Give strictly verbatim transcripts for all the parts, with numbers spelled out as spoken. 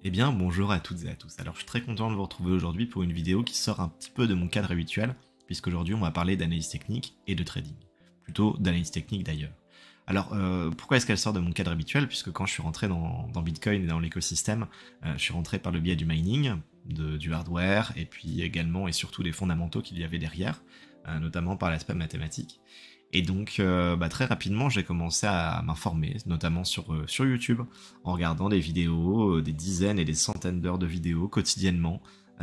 Eh bien, bonjour à toutes et à tous. Alors, je suis très content de vous retrouver aujourd'hui pour une vidéo qui sort un petit peu de mon cadre habituel, puisqu'aujourd'hui, on va parler d'analyse technique et de trading. Plutôt d'analyse technique d'ailleurs. Alors, euh, pourquoi est-ce qu'elle sort de mon cadre habituel? Puisque quand je suis rentré dans, dans Bitcoin et dans l'écosystème, euh, je suis rentré par le biais du mining, de, du hardware, et puis également et surtout des fondamentaux qu'il y avait derrière, euh, notamment par l'aspect mathématique. Et donc, euh, bah, très rapidement, j'ai commencé à m'informer, notamment sur, euh, sur YouTube, en regardant des vidéos, euh, des dizaines et des centaines d'heures de vidéos quotidiennement,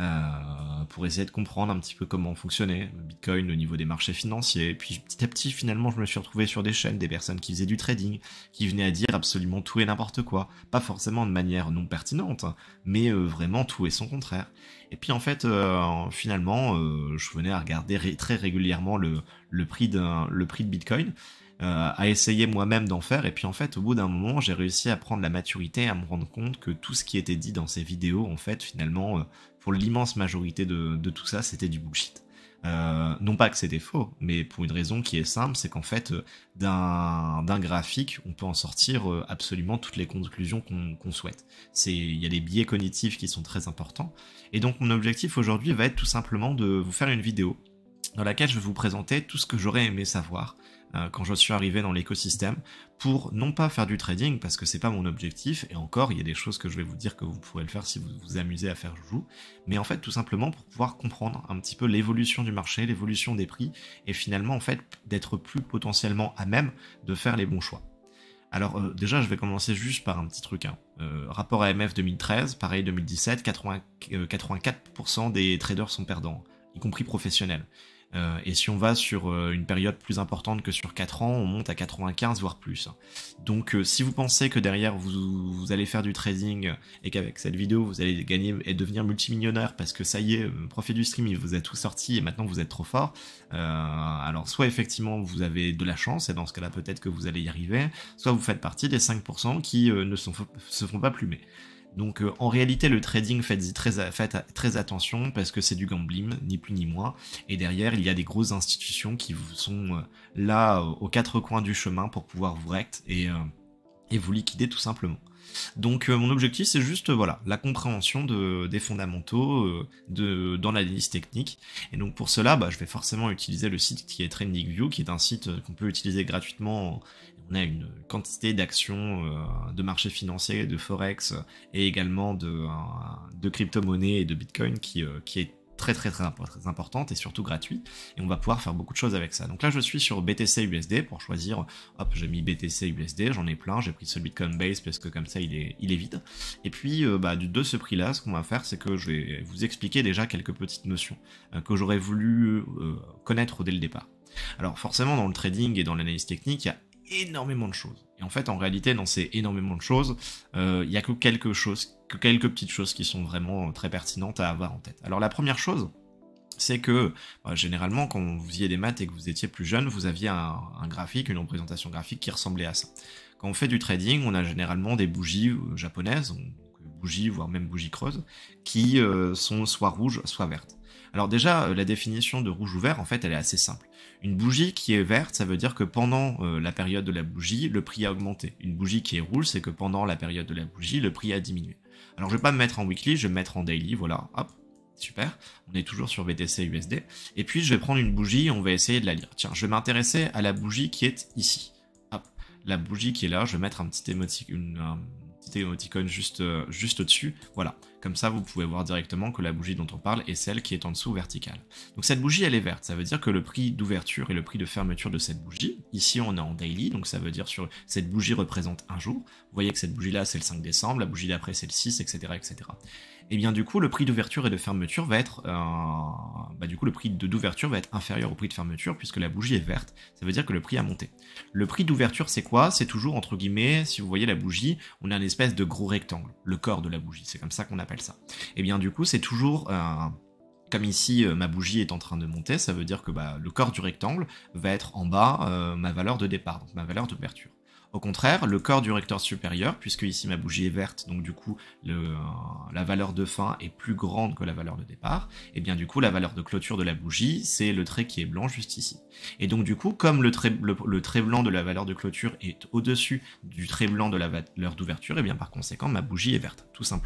euh, pour essayer de comprendre un petit peu comment fonctionnait le Bitcoin au niveau des marchés financiers. Et puis petit à petit, finalement, je me suis retrouvé sur des chaînes, des personnes qui faisaient du trading, qui venaient à dire absolument tout et n'importe quoi. Pas forcément de manière non pertinente, hein, mais euh, vraiment tout et son contraire. Et puis en fait, euh, finalement, euh, je venais à regarder ré très régulièrement le, le, prix d'un, le prix de Bitcoin, euh, à essayer moi-même d'en faire. Et puis en fait, au bout d'un moment, j'ai réussi à prendre la maturité, à me rendre compte que tout ce qui était dit dans ces vidéos, en fait, finalement, euh, pour l'immense majorité de, de tout ça, c'était du bullshit. Euh, non pas que c'était faux, mais pour une raison qui est simple, c'est qu'en fait, euh, d'un d'un graphique, on peut en sortir euh, absolument toutes les conclusions qu'on qu'on souhaite. C'est, il y a des biais cognitifs qui sont très importants, et donc mon objectif aujourd'hui va être tout simplement de vous faire une vidéo dans laquelle je vais vous présenter tout ce que j'aurais aimé savoir euh, quand je suis arrivé dans l'écosystème, pour non pas faire du trading, parce que c'est pas mon objectif, et encore, il y a des choses que je vais vous dire que vous pourrez le faire si vous vous amusez à faire joujou, mais en fait, tout simplement pour pouvoir comprendre un petit peu l'évolution du marché, l'évolution des prix, et finalement, en fait, d'être plus potentiellement à même de faire les bons choix. Alors euh, déjà, je vais commencer juste par un petit truc. Hein. Euh, rapport A M F deux mille treize, pareil deux mille dix-sept, quatre-vingts, euh, quatre-vingt-quatre pour cent des traders sont perdants, y compris professionnels. Euh, et si on va sur euh, une période plus importante que sur quatre ans, on monte à quatre-vingt-quinze voire plus. Donc euh, si vous pensez que derrière vous, vous allez faire du trading et qu'avec cette vidéo vous allez gagner et devenir multimillionnaire parce que ça y est, le profit du stream il vous a tout sorti et maintenant vous êtes trop fort, euh, alors soit effectivement vous avez de la chance et dans ce cas-là peut-être que vous allez y arriver, soit vous faites partie des cinq pour cent qui euh, ne sont, se font pas plumer. Donc euh, en réalité le trading, faites-y très, faites très attention parce que c'est du gambling, ni plus ni moins, et derrière il y a des grosses institutions qui vous sont euh, là euh, aux quatre coins du chemin pour pouvoir vous rect et, euh, et vous liquider tout simplement. Donc euh, mon objectif c'est juste euh, voilà la compréhension de, des fondamentaux euh, de, dans l'analyse technique, et donc pour cela bah, je vais forcément utiliser le site qui est TradingView, qui est un site euh, qu'on peut utiliser gratuitement. On a une quantité d'actions euh, de marché financier, de forex euh, et également de, euh, de crypto-monnaies et de bitcoin qui, euh, qui est très très très très importante et surtout gratuit, et on va pouvoir faire beaucoup de choses avec ça. Donc là je suis sur B T C U S D pour choisir, hop j'ai mis B T C U S D, j'en ai plein, j'ai pris celui de Coinbase parce que comme ça il est, il est vide, et puis euh, bah, de ce prix là ce qu'on va faire c'est que je vais vous expliquer déjà quelques petites notions euh, que j'aurais voulu euh, connaître dès le départ. Alors forcément dans le trading et dans l'analyse technique il y a énormément de choses. Et en fait, en réalité, dans ces énormément de choses, il euh, y a que quelque chose, que quelques petites choses qui sont vraiment très pertinentes à avoir en tête. Alors la première chose, c'est que bah, généralement, quand vous faisiez des maths et que vous étiez plus jeune, vous aviez un, un graphique, une représentation graphique qui ressemblait à ça. Quand on fait du trading, on a généralement des bougies euh, japonaises, donc bougies, voire même bougies creuses, qui euh, sont soit rouges, soit vertes. Alors déjà, euh, la définition de rouge ou vert, en fait, elle est assez simple. Une bougie qui est verte, ça veut dire que pendant euh, la période de la bougie, le prix a augmenté. Une bougie qui est rouge, c'est que pendant la période de la bougie, le prix a diminué. Alors je vais pas me mettre en weekly, je vais me mettre en daily, voilà, hop, super. On est toujours sur B T C U S D. Et puis je vais prendre une bougie et on va essayer de la lire. Tiens, je vais m'intéresser à la bougie qui est ici. Hop, la bougie qui est là, je vais mettre un petit émoticône, un petit émoticône juste, euh, juste au-dessus, voilà. Comme ça, vous pouvez voir directement que la bougie dont on parle est celle qui est en dessous verticale. Donc cette bougie, elle est verte. Ça veut dire que le prix d'ouverture et le prix de fermeture de cette bougie, ici on est en daily, donc ça veut dire sur cette bougie représente un jour. Vous voyez que cette bougie-là, c'est le cinq décembre, la bougie d'après, c'est le six, et cetera, et cetera. Et bien du coup, le prix d'ouverture et de fermeture va être, euh, bah du coup, le prix d'ouverture va être inférieur au prix de fermeture puisque la bougie est verte. Ça veut dire que le prix a monté. Le prix d'ouverture, c'est quoi? C'est toujours entre guillemets, si vous voyez la bougie, on a une espèce de gros rectangle, le corps de la bougie. C'est comme ça qu'on appelle ça. Et bien du coup, c'est toujours euh, comme ici, euh, ma bougie est en train de monter, ça veut dire que bah, le corps du rectangle va être en bas euh, ma valeur de départ, donc ma valeur d'ouverture. Au contraire, le corps du rectangle supérieur, puisque ici ma bougie est verte, donc du coup le, euh, la valeur de fin est plus grande que la valeur de départ, et bien du coup la valeur de clôture de la bougie, c'est le trait qui est blanc juste ici. Et donc du coup, comme le trait, le, le trait blanc de la valeur de clôture est au-dessus du trait blanc de la valeur d'ouverture, et bien par conséquent ma bougie est verte, tout simplement.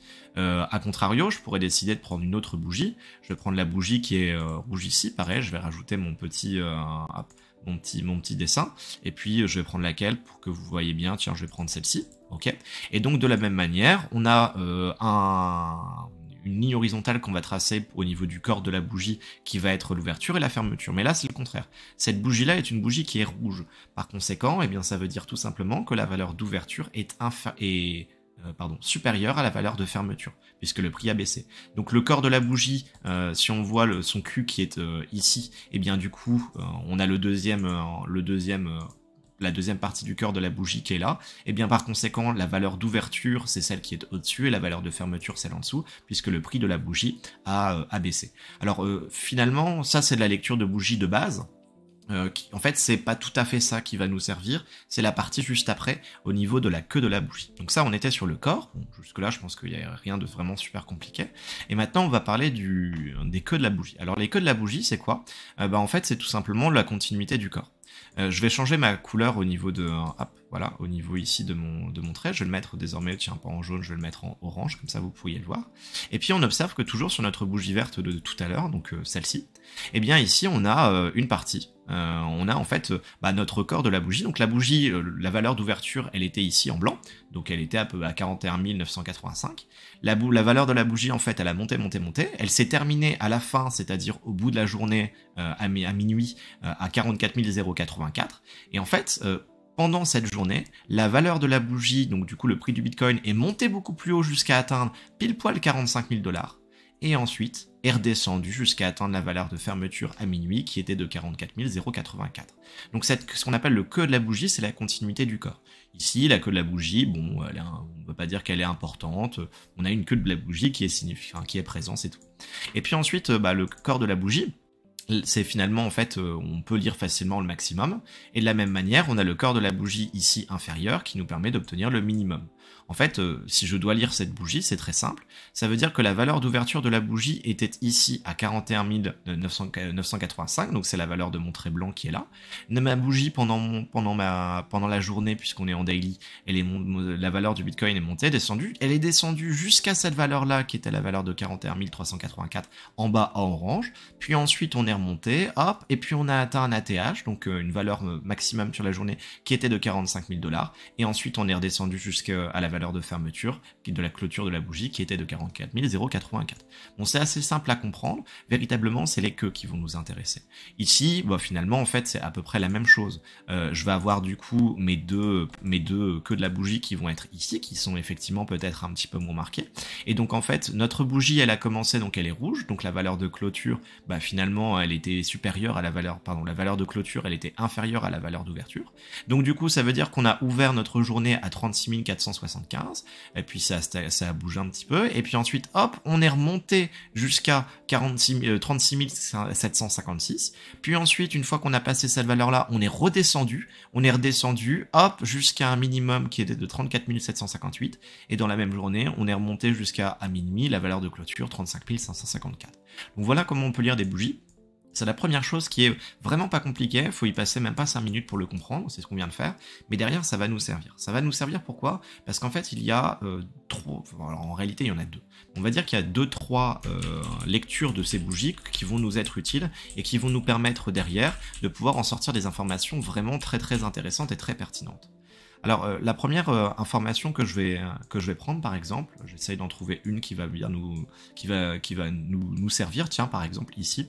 Euh, a contrario, je pourrais décider de prendre une autre bougie. Je vais prendre la bougie qui est euh, rouge ici, pareil, je vais rajouter mon petit, euh, hop, mon petit, mon petit dessin, et puis je vais prendre laquelle pour que vous voyez bien, tiens, je vais prendre celle-ci, ok. Et donc de la même manière, on a euh, un... une ligne horizontale qu'on va tracer au niveau du corps de la bougie qui va être l'ouverture et la fermeture. Mais là, c'est le contraire. Cette bougie-là est une bougie qui est rouge. Par conséquent, eh bien, ça veut dire tout simplement que la valeur d'ouverture est, est euh, pardon, supérieure à la valeur de fermeture, puisque le prix a baissé. Donc le corps de la bougie, euh, si on voit le, son cul qui est euh, ici, eh bien du coup, euh, on a le deuxième... Euh, le deuxième euh, la deuxième partie du cœur de la bougie qui est là, et bien par conséquent la valeur d'ouverture c'est celle qui est au-dessus et la valeur de fermeture celle en dessous, puisque le prix de la bougie a, euh, a baissé. Alors euh, finalement ça c'est de la lecture de bougie de base, euh, qui, en fait c'est pas tout à fait ça qui va nous servir, c'est la partie juste après au niveau de la queue de la bougie. Donc ça on était sur le corps, bon, jusque là je pense qu'il n'y a rien de vraiment super compliqué, et maintenant on va parler du, des queues de la bougie. Alors les queues de la bougie c'est quoi? euh, bah, En fait c'est tout simplement la continuité du corps. Euh, je vais changer ma couleur au niveau de, hop, voilà, au niveau ici de mon, de mon trait. Je vais le mettre désormais, tiens, pas en jaune, je vais le mettre en orange, comme ça vous pourriez le voir. Et puis on observe que toujours sur notre bougie verte de, de tout à l'heure, donc euh, celle-ci, eh bien ici on a euh, une partie. Euh, on a en fait euh, bah, notre corps de la bougie. Donc la bougie, euh, la valeur d'ouverture, elle était ici en blanc, donc elle était à peu à quarante et un mille neuf cent quatre-vingt-cinq. La, la valeur de la bougie, en fait, elle a monté, monté, monté. Elle s'est terminée à la fin, c'est-à-dire au bout de la journée, euh, à, à minuit, euh, à quarante-quatre mille quatre-vingt-quatre. Et en fait, euh, pendant cette journée, la valeur de la bougie, donc du coup le prix du Bitcoin, est monté beaucoup plus haut jusqu'à atteindre pile poil quarante-cinq mille dollars. Et ensuite est redescendu jusqu'à atteindre la valeur de fermeture à minuit qui était de quarante-quatre mille quatre-vingt-quatre. Donc cette, ce qu'on appelle le queue de la bougie, c'est la continuité du corps. Ici, la queue de la bougie, bon, elle est un, on ne peut pas dire qu'elle est importante, on a une queue de la bougie qui est, signifiant, qui est présente, c'est tout. Et puis ensuite, bah, le corps de la bougie, c'est finalement, en fait, on peut lire facilement le maximum, et de la même manière, on a le corps de la bougie ici inférieur qui nous permet d'obtenir le minimum. En fait, euh, si je dois lire cette bougie, c'est très simple. Ça veut dire que la valeur d'ouverture de la bougie était ici à quarante et un mille neuf cent quatre-vingt-cinq, donc c'est la valeur de mon trait blanc qui est là. Ma bougie, pendant, mon, pendant, ma, pendant la journée, puisqu'on est en daily, elle est, la valeur du Bitcoin est montée, descendue. Elle est descendue jusqu'à cette valeur-là, qui était la valeur de quarante et un mille trois cent quatre-vingt-quatre, en bas à orange. Puis ensuite, on est remonté, hop, et puis on a atteint un A T H, donc euh, une valeur maximum sur la journée, qui était de quarante-cinq mille dollars. Et ensuite, on est redescendu jusqu'à la valeur de fermeture, de la clôture de la bougie, qui était de quarante-quatre mille quatre-vingt-quatre. Bon, c'est assez simple à comprendre. Véritablement, c'est les queues qui vont nous intéresser. Ici, bah, finalement, en fait, c'est à peu près la même chose. Euh, je vais avoir du coup mes deux, mes deux queues de la bougie qui vont être ici, qui sont effectivement peut-être un petit peu moins marquées. Et donc, en fait, notre bougie, elle a commencé, donc elle est rouge, donc la valeur de clôture, bah, finalement, elle était supérieure à la valeur, pardon, la valeur de clôture, elle était inférieure à la valeur d'ouverture. Donc, du coup, ça veut dire qu'on a ouvert notre journée à trente-six mille quatre cent soixante-quinze, et puis ça, ça a bougé un petit peu, et puis ensuite, hop, on est remonté jusqu'à trente-six mille sept cent cinquante-six, puis ensuite, une fois qu'on a passé cette valeur-là, on est redescendu, on est redescendu, hop, jusqu'à un minimum qui était de trente-quatre mille sept cent cinquante-huit, et dans la même journée, on est remonté jusqu'à à minuit, la valeur de clôture, trente-cinq mille cinq cent cinquante-quatre. Donc voilà comment on peut lire des bougies. C'est la première chose qui est vraiment pas compliquée, faut y passer même pas cinq minutes pour le comprendre, c'est ce qu'on vient de faire, mais derrière ça va nous servir. Ça va nous servir pourquoi? Parce qu'en fait il y a euh, trop, alors en réalité il y en a deux. On va dire qu'il y a deux, trois euh, lectures de ces bougies qui vont nous être utiles et qui vont nous permettre derrière de pouvoir en sortir des informations vraiment très très intéressantes et très pertinentes. Alors euh, la première euh, information que je vais euh, que je vais prendre par exemple, j'essaye d'en trouver une qui va bien nous qui va qui va nous, nous servir. Tiens par exemple ici,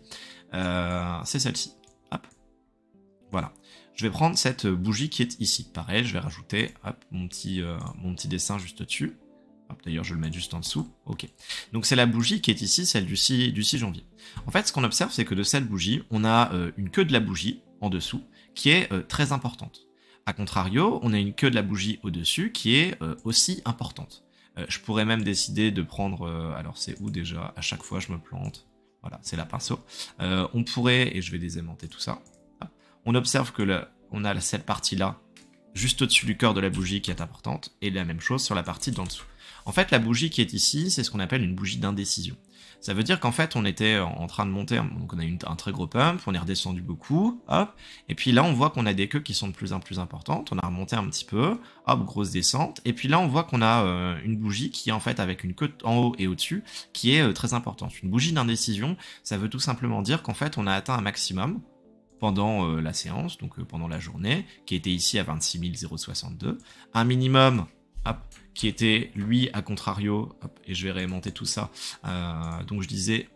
euh, c'est celle-ci. Hop, voilà. Je vais prendre cette bougie qui est ici. Pareil, je vais rajouter hop, mon petit euh, mon petit dessin juste dessus. D'ailleurs, je vais le mettre juste en dessous. Ok. Donc c'est la bougie qui est ici, celle du six, du six janvier. En fait, ce qu'on observe, c'est que de cette bougie, on a euh, une queue de la bougie en dessous qui est euh, très importante. A contrario, on a une queue de la bougie au-dessus qui est euh, aussi importante. Euh, je pourrais même décider de prendre... Euh, alors c'est où déjà? À chaque fois je me plante. Voilà, c'est la pinceau. Euh, on pourrait, et je vais désaimanter tout ça, on observe que le, on a cette partie-là juste au-dessus du corps de la bougie qui est importante, et la même chose sur la partie d'en dessous. En fait, la bougie qui est ici, c'est ce qu'on appelle une bougie d'indécision. Ça veut dire qu'en fait, on était en train de monter, donc on a eu un très gros pump, on est redescendu beaucoup, hop, et puis là, on voit qu'on a des queues qui sont de plus en plus importantes, on a remonté un petit peu, hop, grosse descente, et puis là, on voit qu'on a euh, une bougie qui est en fait avec une queue en haut et au-dessus, qui est euh, très importante. Une bougie d'indécision, ça veut tout simplement dire qu'en fait, on a atteint un maximum pendant euh, la séance, donc euh, pendant la journée, qui était ici à vingt-six mille soixante-deux, un minimum, hop, qui était lui à contrario, hop, et je vais remonter tout ça, euh, donc je disais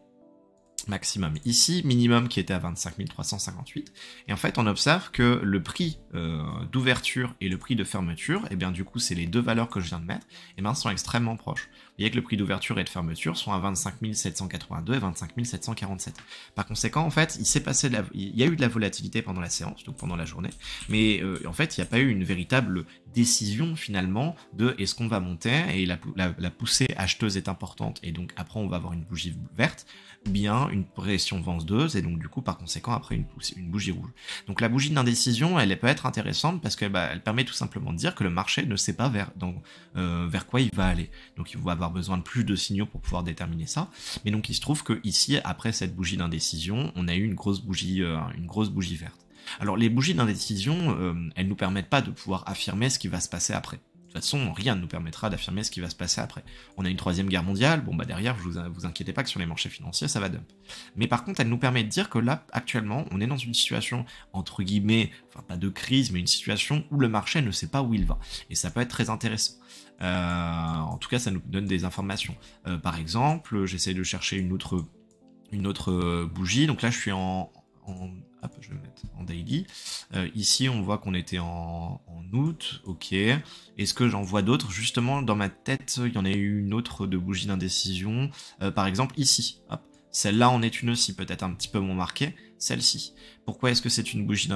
maximum ici, minimum qui était à vingt-cinq mille trois cent cinquante-huit, et en fait on observe que le prix euh, d'ouverture et le prix de fermeture, et bien du coup c'est les deux valeurs que je viens de mettre, et bien sont extrêmement proches. Vous voyez que le prix d'ouverture et de fermeture sont à vingt-cinq mille sept cent quatre-vingt-deux et vingt-cinq mille sept cent quarante-sept. Par conséquent, en fait, il s'est passé de la... il y a eu de la volatilité pendant la séance, donc pendant la journée, mais euh, en fait, il n'y a pas eu une véritable décision finalement de est-ce qu'on va monter, et la, la, la poussée acheteuse est importante, et donc après on va avoir une bougie verte, ou bien une pression vendeuse, et donc du coup par conséquent après une, poussée, une bougie rouge. Donc la bougie d'indécision, elle peut être intéressante parce qu'elle bah, elle permet tout simplement de dire que le marché ne sait pas vers, donc, euh, vers quoi il va aller. Donc il va avoir besoin de plus de signaux pour pouvoir déterminer ça. Mais donc il se trouve que ici, après cette bougie d'indécision, on a eu une grosse bougie, euh, une grosse bougie verte. Alors les bougies d'indécision, euh, elles nous permettent pas de pouvoir affirmer ce qui va se passer après. De toute façon, rien ne nous permettra d'affirmer ce qui va se passer après. On a une troisième guerre mondiale, bon bah derrière, vous vous inquiétez pas que sur les marchés financiers, ça va dump. Mais par contre, elle nous permet de dire que là, actuellement, on est dans une situation, entre guillemets, enfin pas de crise, mais une situation où le marché ne sait pas où il va. Et ça peut être très intéressant. Euh, en tout cas, ça nous donne des informations. Euh, par exemple, j'essaie de chercher une autre, une autre bougie, donc là je suis en... en hop, je vais le mettre en daily. Euh, ici, on voit qu'on était en, en août, ok. Est-ce que j'en vois d'autres? Justement, dans ma tête, il y en a eu une autre de bougie d'indécision. Euh, par exemple, ici, hop. Celle-là en est une aussi, peut-être un petit peu moins marquée, celle-ci. Pourquoi est-ce que c'est une bougie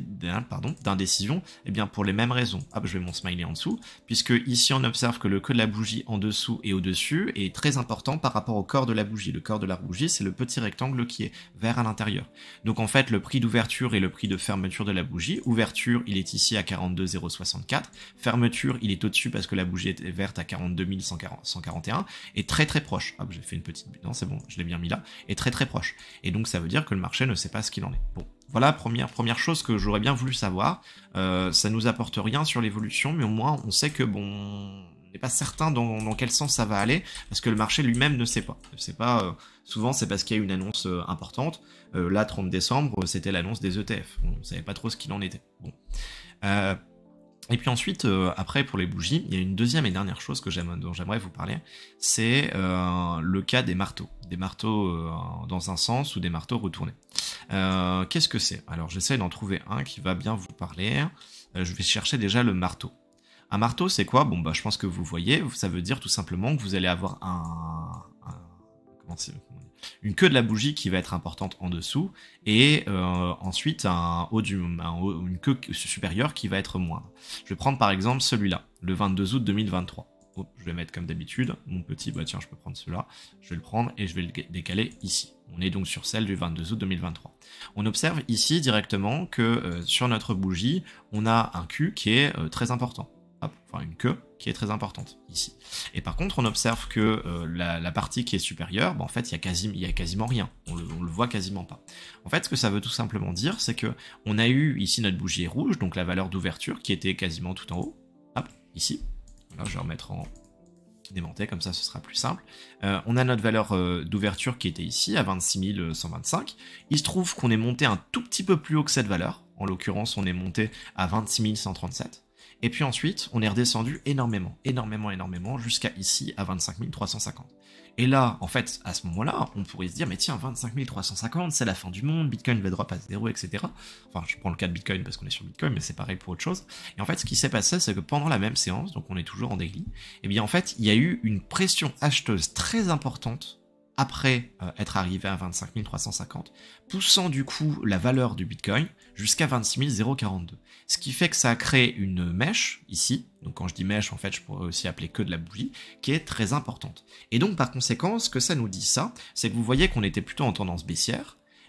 d'indécision? Eh bien, pour les mêmes raisons. Hop, je vais mon smiley en dessous, puisque ici, on observe que le queue de la bougie en dessous et au-dessus est très important par rapport au corps de la bougie. Le corps de la bougie, c'est le petit rectangle qui est vert à l'intérieur. Donc, en fait, le prix d'ouverture et le prix de fermeture de la bougie. Ouverture, il est ici à quarante-deux mille soixante-quatre. Fermeture, il est au-dessus parce que la bougie est verte à quarante-deux mille cent quarante et un. Et très très proche. Hop, j'ai fait une petite... Non, c'est bon, je l'ai bien mis là. Et très très proche. Et donc, ça veut dire que le marché ne sait pas ce qu'il en est. Bon. Voilà, première, première chose que j'aurais bien voulu savoir. Euh, ça nous apporte rien sur l'évolution, mais au moins on sait que bon, on n'est pas certain dans, dans quel sens ça va aller, parce que le marché lui-même ne sait pas. Ne sait pas. Euh, souvent, c'est parce qu'il y a une annonce euh, importante. Euh, là, trente décembre, c'était l'annonce des E T F. On ne savait pas trop ce qu'il en était. Bon. Euh, Et puis ensuite, euh, après pour les bougies, il y a une deuxième et dernière chose que j'aime, dont j'aimerais vous parler, c'est euh, le cas des marteaux. Des marteaux euh, dans un sens ou des marteaux retournés. Euh, Qu'est-ce que c'est? Alors j'essaie d'en trouver un qui va bien vous parler. Euh, je vais chercher déjà le marteau. Un marteau, c'est quoi? Bon, bah je pense que vous voyez, ça veut dire tout simplement que vous allez avoir un... un comment c'est une queue de la bougie qui va être importante en dessous, et euh, ensuite un haut du, un haut, une queue supérieure qui va être moindre. Je vais prendre par exemple celui-là, le vingt-deux août deux mille vingt-trois. Oh, je vais mettre comme d'habitude, mon petit, bah tiens, je peux prendre celui-là, je vais le prendre et je vais le décaler ici. On est donc sur celle du vingt-deux août deux mille vingt-trois. On observe ici directement que euh, sur notre bougie, on a un cul qui est euh, très important. Hop, enfin une queue qui est très importante ici. Et par contre, on observe que euh, la, la partie qui est supérieure, bah, en fait, il y a quasi, il y a quasiment rien. On le, on le voit quasiment pas. En fait, ce que ça veut tout simplement dire, c'est que on a eu ici notre bougie est rouge, donc la valeur d'ouverture qui était quasiment tout en haut. Hop, ici. Là, je vais remettre en démonté, comme ça, ce sera plus simple. Euh, on a notre valeur euh, d'ouverture qui était ici, à vingt-six mille cent vingt-cinq. Il se trouve qu'on est monté un tout petit peu plus haut que cette valeur. En l'occurrence, on est monté à vingt-six mille cent trente-sept. Et puis ensuite, on est redescendu énormément, énormément, énormément, jusqu'à ici, à vingt-cinq mille trois cent cinquante. Et là, en fait, à ce moment-là, on pourrait se dire, mais tiens, vingt-cinq mille trois cent cinquante, c'est la fin du monde, Bitcoin va drop à zéro, et cetera. Enfin, je prends le cas de Bitcoin parce qu'on est sur Bitcoin, mais c'est pareil pour autre chose. Et en fait, ce qui s'est passé, c'est que pendant la même séance, donc on est toujours en daily, et bien en fait, il y a eu une pression acheteuse très importante après euh, être arrivé à vingt-cinq mille trois cent cinquante, poussant du coup la valeur du Bitcoin jusqu'à vingt-six mille quarante-deux. Ce qui fait que ça a créé une mèche, ici, donc quand je dis mèche, en fait, je pourrais aussi appeler que de la bougie, qui est très importante. Et donc, par conséquent, ce que ça nous dit ça, c'est que vous voyez qu'on était plutôt en tendance baissière,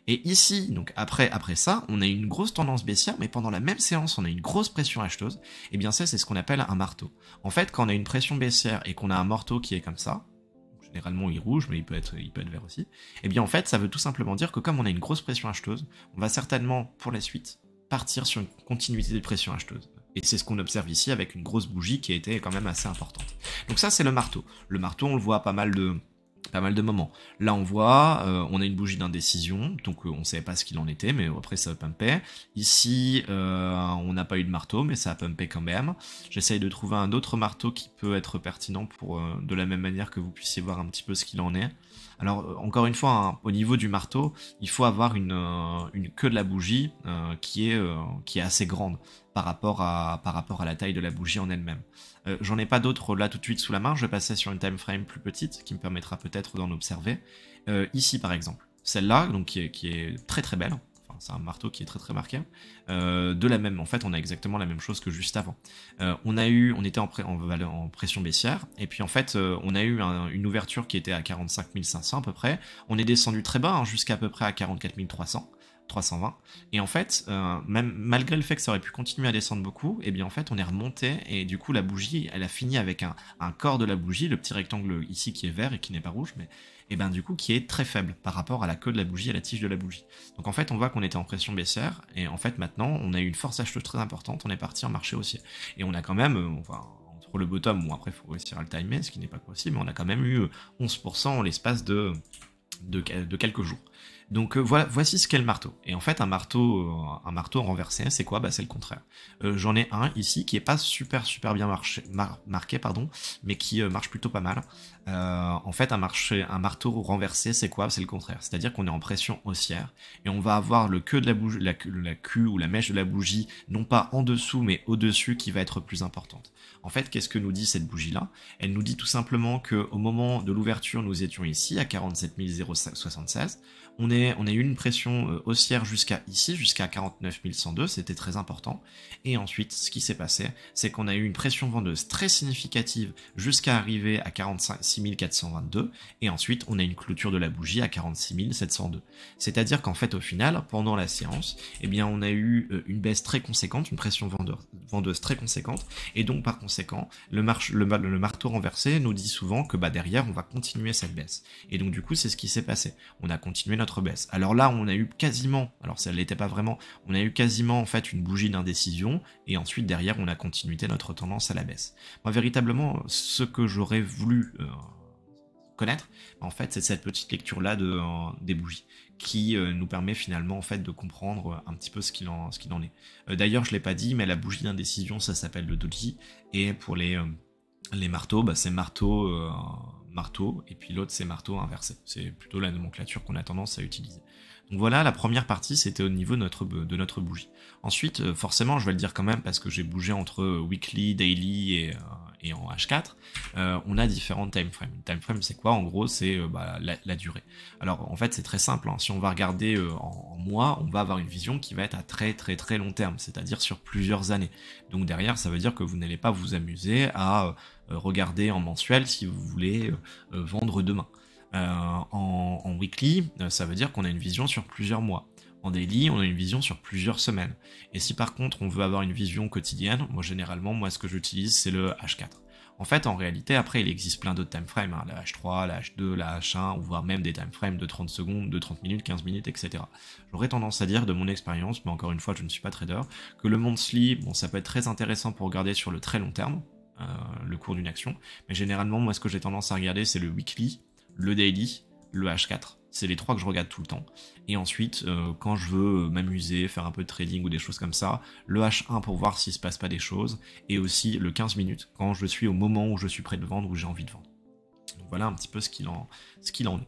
Et ici, donc après, après ça, on a une grosse tendance baissière, mais pendant la même séance, on a une grosse pression acheteuse. Et bien ça, c'est ce qu'on appelle un marteau. En fait, quand on a une pression baissière et qu'on a un marteau qui est comme ça, généralement il est rouge, mais il peut être, il peut être vert aussi, et bien en fait, ça veut tout simplement dire que comme on a une grosse pression acheteuse, on va certainement, pour la suite, partir sur une continuité de pression acheteuse. Et c'est ce qu'on observe ici avec une grosse bougie qui a été quand même assez importante. Donc ça, c'est le marteau. Le marteau, on le voit à pas mal de... pas mal de moments. Là, on voit, euh, on a une bougie d'indécision, donc euh, on ne savait pas ce qu'il en était, mais après ça pumpait. Ici, euh, on n'a pas eu de marteau, mais ça a pumpé quand même. J'essaye de trouver un autre marteau qui peut être pertinent pour, euh, de la même manière que vous puissiez voir un petit peu ce qu'il en est. Alors, euh, encore une fois, hein, au niveau du marteau, il faut avoir une, euh, une queue de la bougie euh, qui, est, euh, qui est assez grande par rapport à, par rapport à la taille de la bougie en elle-même. Euh, J'en ai pas d'autres là tout de suite sous la main, je vais passer sur une time frame plus petite qui me permettra peut-être d'en observer. Euh, ici par exemple, celle-là, donc qui est, qui est très très belle, enfin c'est un marteau qui est très très marqué, euh, de la même, en fait on a exactement la même chose que juste avant. Euh, on a eu, on était en, pré, en, en pression baissière, et puis en fait euh, on a eu un, une ouverture qui était à quarante-cinq mille cinq cents à peu près, on est descendu très bas, hein, jusqu'à à peu près à quarante-quatre mille trois cents. trois cent vingt, et en fait, euh, même malgré le fait que ça aurait pu continuer à descendre beaucoup, et bien en fait on est remonté, et du coup la bougie, elle a fini avec un, un corps de la bougie, le petit rectangle ici qui est vert et qui n'est pas rouge, mais et ben du coup qui est très faible par rapport à la queue de la bougie, à la tige de la bougie. Donc en fait on voit qu'on était en pression baissière, et en fait maintenant on a eu une force acheteuse très importante, on est parti en marché haussier, et on a quand même, euh, enfin, entre le bottom, bon après il faut réussir à le timer, ce qui n'est pas possible, mais on a quand même eu onze pour cent en l'espace de, de, de quelques jours. Donc euh, voilà, voici ce qu'est le marteau. Et en fait, un marteau, euh, un marteau renversé, c'est quoi? Bah c'est le contraire. Euh, J'en ai un ici qui est pas super super bien marché, mar marqué, pardon, mais qui euh, marche plutôt pas mal. Euh, en fait, un, marché, un marteau renversé, c'est quoi? C'est le contraire. C'est-à-dire qu'on est en pression haussière et on va avoir le queue de la bougie, la, la queue ou la mèche de la bougie, non pas en dessous mais au-dessus, qui va être plus importante. En fait, qu'est-ce que nous dit cette bougie-là? Elle nous dit tout simplement que au moment de l'ouverture, nous étions ici à quarante-sept mille soixante-seize. On, est, on a eu une pression euh, haussière jusqu'à ici, jusqu'à quarante-neuf mille cent deux, c'était très important. Et ensuite, ce qui s'est passé, c'est qu'on a eu une pression vendeuse très significative jusqu'à arriver à quarante-six mille quatre cent vingt-deux. Et ensuite, on a une clôture de la bougie à quarante-six mille sept cent deux. C'est-à-dire qu'en fait, au final, pendant la séance, eh bien, on a eu euh, une baisse très conséquente, une pression vendeur, vendeuse très conséquente. Et donc, par conséquent, le, marche, le, le marteau renversé nous dit souvent que bah, derrière, on va continuer cette baisse. Et donc, du coup, c'est ce qui s'est passé. On a continué notre baisse. Alors là, on a eu quasiment, alors ça ne l'était pas vraiment, on a eu quasiment en fait une bougie d'indécision, et ensuite derrière on a continué notre tendance à la baisse. Moi véritablement, ce que j'aurais voulu euh, connaître, en fait c'est cette petite lecture là de, euh, des bougies, qui euh, nous permet finalement en fait de comprendre un petit peu ce qu'il en, ce qu'il en est. Euh, D'ailleurs je l'ai pas dit, mais la bougie d'indécision ça s'appelle le doji, et pour les, euh, les marteaux, bah, c'est marteau... Euh, marteau, et puis l'autre c'est marteau inversé. C'est plutôt la nomenclature qu'on a tendance à utiliser. Donc voilà, la première partie c'était au niveau de notre, de notre bougie. Ensuite, forcément, je vais le dire quand même parce que j'ai bougé entre weekly, daily et, et en H quatre, euh, on a différentes time frames. Time frame c'est quoi? En gros, c'est euh, bah, la, la durée. Alors en fait c'est très simple, hein. Si on va regarder euh, en, en mois, on va avoir une vision qui va être à très très très long terme, c'est-à-dire sur plusieurs années. Donc derrière, ça veut dire que vous n'allez pas vous amuser à euh, regarder en mensuel si vous voulez euh, vendre demain. Euh, en, en weekly, ça veut dire qu'on a une vision sur plusieurs mois. En daily, on a une vision sur plusieurs semaines. Et si par contre on veut avoir une vision quotidienne, moi généralement, moi ce que j'utilise c'est le H quatre. En fait, en réalité, après il existe plein d'autres timeframes, hein, la H trois, la H deux, la H un, ou voire même des timeframes de trente secondes, de trente minutes, quinze minutes, et cetera. J'aurais tendance à dire de mon expérience, mais encore une fois je ne suis pas trader, que le monthly, bon ça peut être très intéressant pour regarder sur le très long terme, euh, le cours d'une action, mais généralement moi ce que j'ai tendance à regarder c'est le weekly, le daily, le H quatre. C'est les trois que je regarde tout le temps. Et ensuite, euh, quand je veux m'amuser, faire un peu de trading ou des choses comme ça, le H un pour voir s'il se passe pas des choses, et aussi le quinze minutes, quand je suis au moment où je suis prêt de vendre, où j'ai envie de vendre. Donc voilà un petit peu ce qu'il en, ce qu'il en est.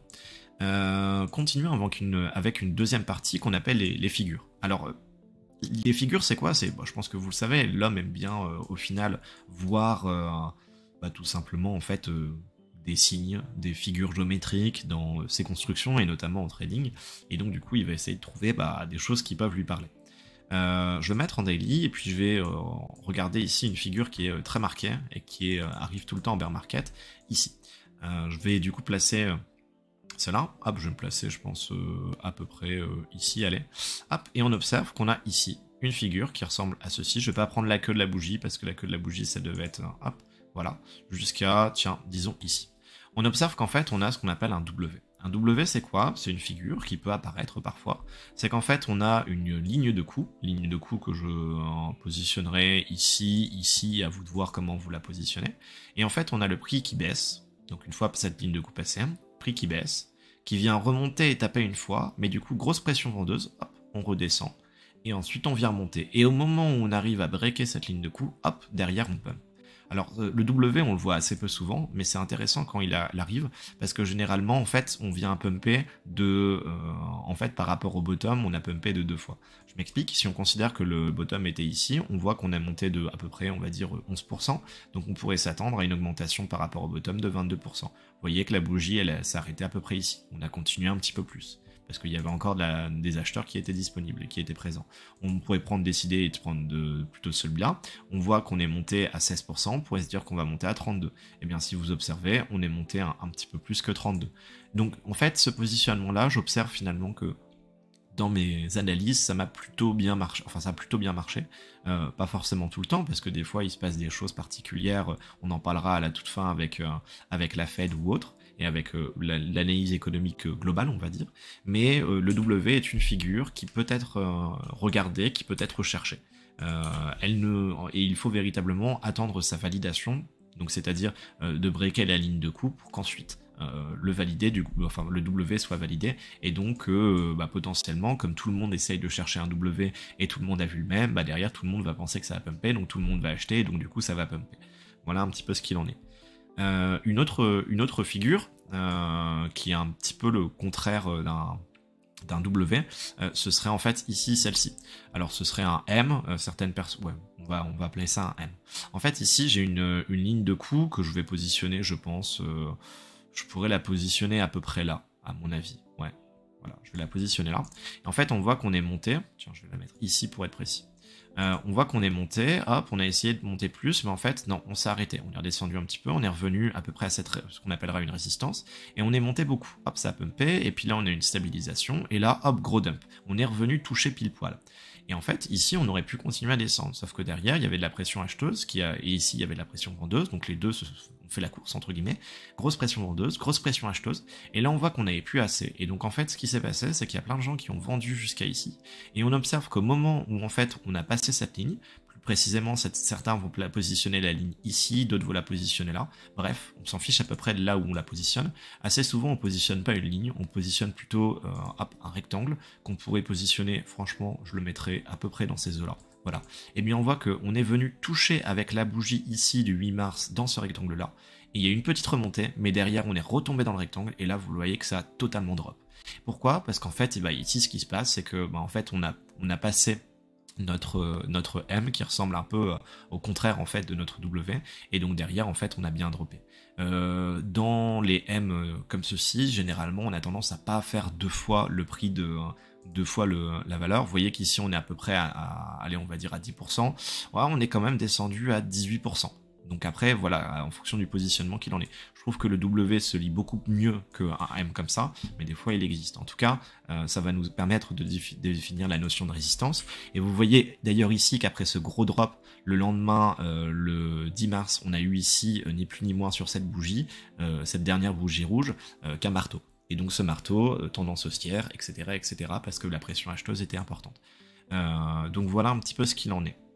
Euh, continuons avec une, avec une deuxième partie qu'on appelle les, les figures. Alors, les figures, c'est quoi? C'est, bah, je pense que vous le savez, l'homme aime bien, euh, au final, voir euh, bah, tout simplement, en fait... Euh, des signes, des figures géométriques dans ses constructions, et notamment en trading, et donc du coup il va essayer de trouver bah, des choses qui peuvent lui parler. Euh, je vais mettre en daily, et puis je vais euh, regarder ici une figure qui est euh, très marquée, et qui est, euh, arrive tout le temps en bear market, ici. Euh, je vais du coup placer... Euh, celle-là, hop, je vais me placer, je pense, euh, à peu près euh, ici, allez, hop, et on observe qu'on a ici une figure qui ressemble à ceci. Je vais pas prendre la queue de la bougie, parce que la queue de la bougie, ça devait être, hop, voilà, jusqu'à, tiens, disons ici. On observe qu'en fait, on a ce qu'on appelle un W. Un W, c'est quoi? C'est une figure qui peut apparaître parfois. C'est qu'en fait, on a une ligne de coût, ligne de coût que je euh, positionnerai ici, ici, à vous de voir comment vous la positionnez. Et en fait, on a le prix qui baisse. Donc une fois cette ligne de coût passée, prix qui baisse, qui vient remonter et taper une fois, mais du coup, grosse pression vendeuse, hop, on redescend, et ensuite on vient remonter. Et au moment où on arrive à breaker cette ligne de coût, hop, derrière on pump. Alors le W, on le voit assez peu souvent, mais c'est intéressant quand il, a, il arrive, parce que généralement, en fait, on vient pumper de... Euh, en fait, par rapport au bottom, on a pumpé de deux fois. Je m'explique, si on considère que le bottom était ici, on voit qu'on a monté de à peu près, on va dire, onze pour cent, donc on pourrait s'attendre à une augmentation par rapport au bottom de vingt-deux pour cent. Vous voyez que la bougie, elle s'est arrêtée à peu près ici. On a continué un petit peu plus, parce qu'il y avait encore de la, des acheteurs qui étaient disponibles et qui étaient présents. On pourrait prendre décider et de prendre de, plutôt celui-là. On voit qu'on est monté à seize pour cent, on pourrait se dire qu'on va monter à trente-deux. Et bien si vous observez, on est monté un, un petit peu plus que trente-deux. Donc en fait, ce positionnement-là, j'observe finalement que dans mes analyses, ça m'a plutôt bien marché, enfin ça a plutôt bien marché, euh, pas forcément tout le temps, parce que des fois il se passe des choses particulières, on en parlera à la toute fin avec, euh, avec la Fed ou autre, et avec euh, l'analyse économique globale, on va dire, mais euh, le W est une figure qui peut être euh, regardée, qui peut être recherchée. Euh, elle ne, et il faut véritablement attendre sa validation, donc c'est-à-dire euh, de breaker la ligne de coût pour qu'ensuite euh, le valider, du coup, enfin le W soit validé, et donc euh, bah, potentiellement, comme tout le monde essaye de chercher un W et tout le monde a vu le même, bah, derrière tout le monde va penser que ça va pumper, donc tout le monde va acheter, et donc du coup ça va pumper. Voilà un petit peu ce qu'il en est. Euh, une, autre, une autre figure, euh, qui est un petit peu le contraire d'un d'un W, euh, ce serait en fait ici celle-ci. Alors ce serait un M, euh, certaines personnes, ouais, on va, on va appeler ça un M. En fait ici j'ai une, une ligne de coût que je vais positionner, je pense, euh, je pourrais la positionner à peu près là, à mon avis, ouais, voilà, je vais la positionner là. Et en fait on voit qu'on est monté, tiens je vais la mettre ici pour être précis. Euh, on voit qu'on est monté, hop, on a essayé de monter plus, mais en fait, non, on s'est arrêté. On est redescendu un petit peu, on est revenu à peu près à cette, ce qu'on appellera une résistance, et on est monté beaucoup. Hop, ça a pumpé, et puis là, on a une stabilisation, et là, hop, gros dump. On est revenu toucher pile poil. Et en fait, ici, on aurait pu continuer à descendre, sauf que derrière, il y avait de la pression acheteuse, qui a, et ici, il y avait de la pression vendeuse, donc les deux se on fait la course, entre guillemets. Grosse pression vendeuse, grosse pression acheteuse, et là, on voit qu'on n'avait plus assez. Et donc, en fait, ce qui s'est passé, c'est qu'il y a plein de gens qui ont vendu jusqu'à ici, et on observe qu'au moment où, en fait, on a passé cette ligne, plus précisément, cette, certains vont la positionner la ligne ici, d'autres vont la positionner là, bref, on s'en fiche à peu près de là où on la positionne. Assez souvent, on positionne pas une ligne, on positionne plutôt euh, hop, un rectangle, qu'on pourrait positionner, franchement, je le mettrais à peu près dans ces eaux-là. Voilà. Et bien on voit qu'on est venu toucher avec la bougie ici du huit mars dans ce rectangle-là. Et il y a une petite remontée, mais derrière on est retombé dans le rectangle, et là vous voyez que ça a totalement drop. Pourquoi? Parce qu'en fait, bah, ici ce qui se passe, c'est que bah, en fait on a, on a passé notre, notre M qui ressemble un peu au contraire en fait de notre W, et donc derrière en fait on a bien droppé. Euh, dans les M comme ceci, généralement on a tendance à pas faire deux fois le prix de... deux fois le, la valeur. Vous voyez qu'ici on est à peu près à, à allez, on va dire à dix pour cent. Ouais, on est quand même descendu à dix-huit pour cent. Donc après, voilà, en fonction du positionnement qu'il en est. Je trouve que le W se lit beaucoup mieux qu'un M comme ça, mais des fois il existe. En tout cas, euh, ça va nous permettre de, défi de définir la notion de résistance. Et vous voyez d'ailleurs ici qu'après ce gros drop, le lendemain, euh, le dix mars, on a eu ici, euh, ni plus ni moins sur cette bougie, euh, cette dernière bougie rouge, euh, qu'un marteau. Et donc ce marteau, euh, tendance haussière, et cetera, et cetera, parce que la pression acheteuse était importante. Euh, donc voilà un petit peu ce qu'il en est.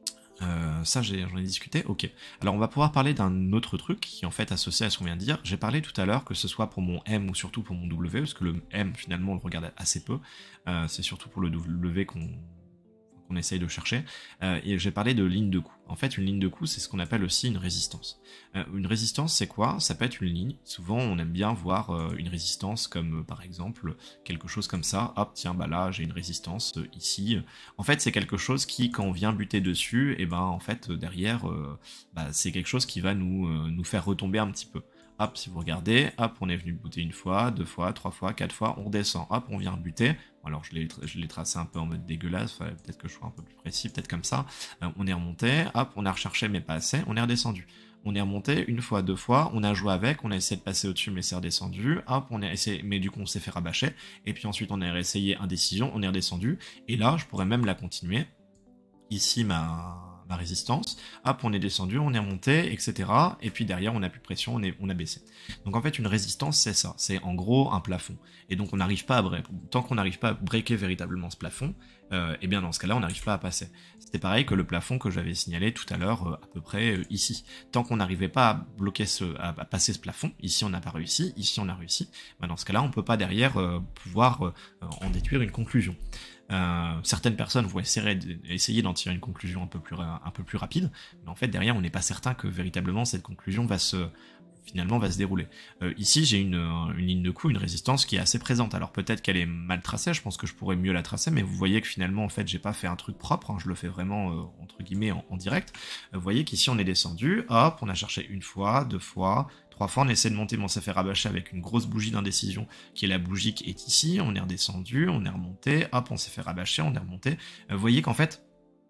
Euh, ça j'en ai, ai discuté, ok. Alors on va pouvoir parler d'un autre truc qui est en fait associé à ce qu'on vient de dire. J'ai parlé tout à l'heure que ce soit pour mon M ou surtout pour mon W, parce que le M finalement on le regarde assez peu, euh, c'est surtout pour le W qu'on qu'on essaye de chercher, euh, et j'ai parlé de ligne de coût. En fait, une ligne de coût, c'est ce qu'on appelle aussi une résistance. Euh, une résistance, c'est quoi? Ça peut être une ligne. Souvent, on aime bien voir euh, une résistance comme, euh, par exemple, quelque chose comme ça. Hop, tiens, bah là, j'ai une résistance euh, ici. En fait, c'est quelque chose qui, quand on vient buter dessus, et ben, en fait, derrière, euh, bah, c'est quelque chose qui va nous, euh, nous faire retomber un petit peu. Hop, si vous regardez, hop, on est venu buter une fois, deux fois, trois fois, quatre fois, on redescend, hop, on vient buter. Alors je l'ai tracé un peu en mode dégueulasse, enfin, peut-être que je sois un peu plus précis, peut-être comme ça. Euh, on est remonté, hop, on a recherché mais pas assez, on est redescendu. on est remonté une fois, deux fois, on a joué avec, on a essayé de passer au-dessus, mais c'est redescendu, hop, on a essayé, mais du coup on s'est fait rabâcher, et puis ensuite on a réessayé indécision, on est redescendu, et là, je pourrais même la continuer, ici ma... ma résistance, hop, on est descendu, on est remonté, et cetera. Et puis derrière, on n'a plus de pression, on, est, on a baissé. Donc en fait, une résistance, c'est ça, c'est en gros un plafond. Et donc on n'arrive pas à break. Tant qu'on n'arrive pas à breaker véritablement ce plafond, euh, et bien dans ce cas-là, on n'arrive pas à passer. C'était pareil que le plafond que j'avais signalé tout à l'heure, euh, à peu près euh, ici. Tant qu'on n'arrivait pas à bloquer ce, à, à passer ce plafond, ici on n'a pas réussi, ici on a réussi, ben, dans ce cas-là, on peut pas derrière euh, pouvoir euh, en déduire une conclusion. Euh, certaines personnes vont essayer d'en tirer une conclusion un peu plus, un peu plus rapide, mais en fait derrière on n'est pas certain que véritablement cette conclusion va se, finalement va se dérouler. Euh, ici j'ai une, une ligne de coup, une résistance qui est assez présente, alors peut-être qu'elle est mal tracée, je pense que je pourrais mieux la tracer, mais vous voyez que finalement en fait j'ai pas fait un truc propre, hein, je le fais vraiment euh, entre guillemets en, en direct. Euh, vous voyez qu'ici on est descendu, hop, on a cherché une fois, deux fois, trois fois, on essaie de monter, mais on s'est fait rabâcher avec une grosse bougie d'indécision, qui est la bougie qui est ici, on est redescendu, on est remonté, hop, on s'est fait rabâcher, on est remonté. Euh, vous voyez qu'en fait,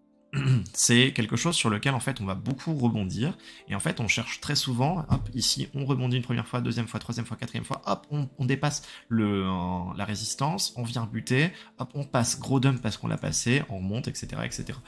c'est quelque chose sur lequel en fait on va beaucoup rebondir, et en fait on cherche très souvent, hop, ici on rebondit une première fois, deuxième fois, troisième fois, quatrième fois, hop, on, on dépasse le, euh, la résistance, on vient buter, hop, on passe gros dump parce qu'on l'a passé, on remonte, et cetera, et cetera.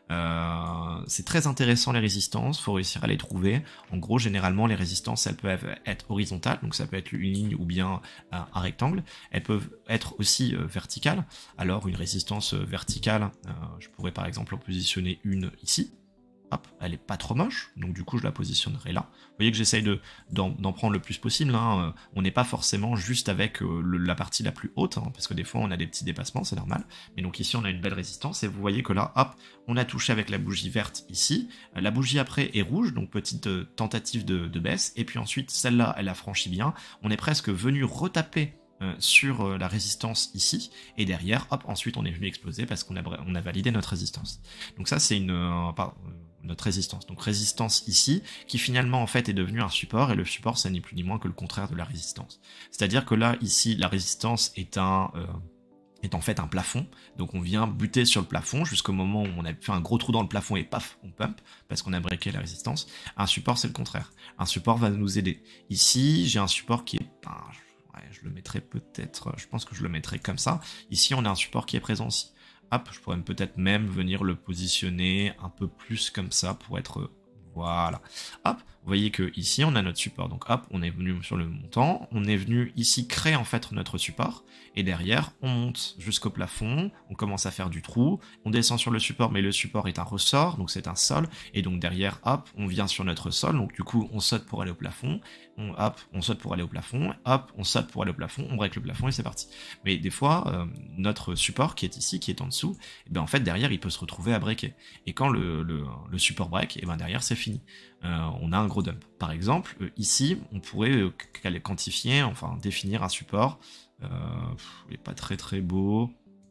Euh, c'est très intéressant les résistances, faut réussir à les trouver. En gros, généralement, les résistances, elles peuvent être horizontales, donc ça peut être une ligne ou bien un, un rectangle. Elles peuvent être aussi euh, verticales. Alors, une résistance verticale, euh, je pourrais par exemple en positionner une ici. Hop, elle est pas trop moche, donc du coup je la positionnerai là. Vous voyez que j'essaye de, d'en, d'en prendre le plus possible, hein. On n'est pas forcément juste avec euh, le, la partie la plus haute, hein, parce que des fois on a des petits dépassements, c'est normal. Mais donc ici on a une belle résistance, et vous voyez que là, hop, on a touché avec la bougie verte ici. La bougie après est rouge, donc petite euh, tentative de, de baisse, et puis ensuite celle-là, elle a franchi bien. On est presque venu retaper Euh, sur euh, la résistance ici, et derrière, hop, ensuite on est venu exploser parce qu'on a, on a validé notre résistance. Donc ça c'est une, euh, pardon, notre résistance. Donc résistance ici, qui finalement en fait est devenue un support, et le support c'est ni plus ni moins que le contraire de la résistance. C'est-à-dire que là, ici, la résistance est un... Euh, est en fait un plafond, donc on vient buter sur le plafond jusqu'au moment où on a fait un gros trou dans le plafond et paf, on pump, parce qu'on a breaké la résistance. Un support c'est le contraire. Un support va nous aider. Ici, j'ai un support qui est... Ben, ouais, je le mettrai peut-être, je pense que je le mettrai comme ça. Ici, on a un support qui est présent aussi. Hop, je pourrais peut-être même venir le positionner un peu plus comme ça pour être... Voilà. Hop, vous voyez que ici on a notre support. Donc hop, on est venu sur le montant, on est venu ici créer en fait notre support, et derrière on monte jusqu'au plafond, on commence à faire du trou, on descend sur le support, mais le support est un ressort, donc c'est un sol, et donc derrière, hop, on vient sur notre sol, donc du coup on saute pour aller au plafond, on, hop, on saute pour aller au plafond, hop, on saute pour aller au plafond, on break le plafond et c'est parti. Mais des fois, euh, notre support qui est ici, qui est en dessous, et ben en fait derrière il peut se retrouver à breaker. Et quand le, le, le support break, et ben derrière c'est fini. Euh, on a un gros dump. Par exemple, euh, ici, on pourrait euh, quantifier, enfin définir un support. Euh, pff, il n'est pas très très beau.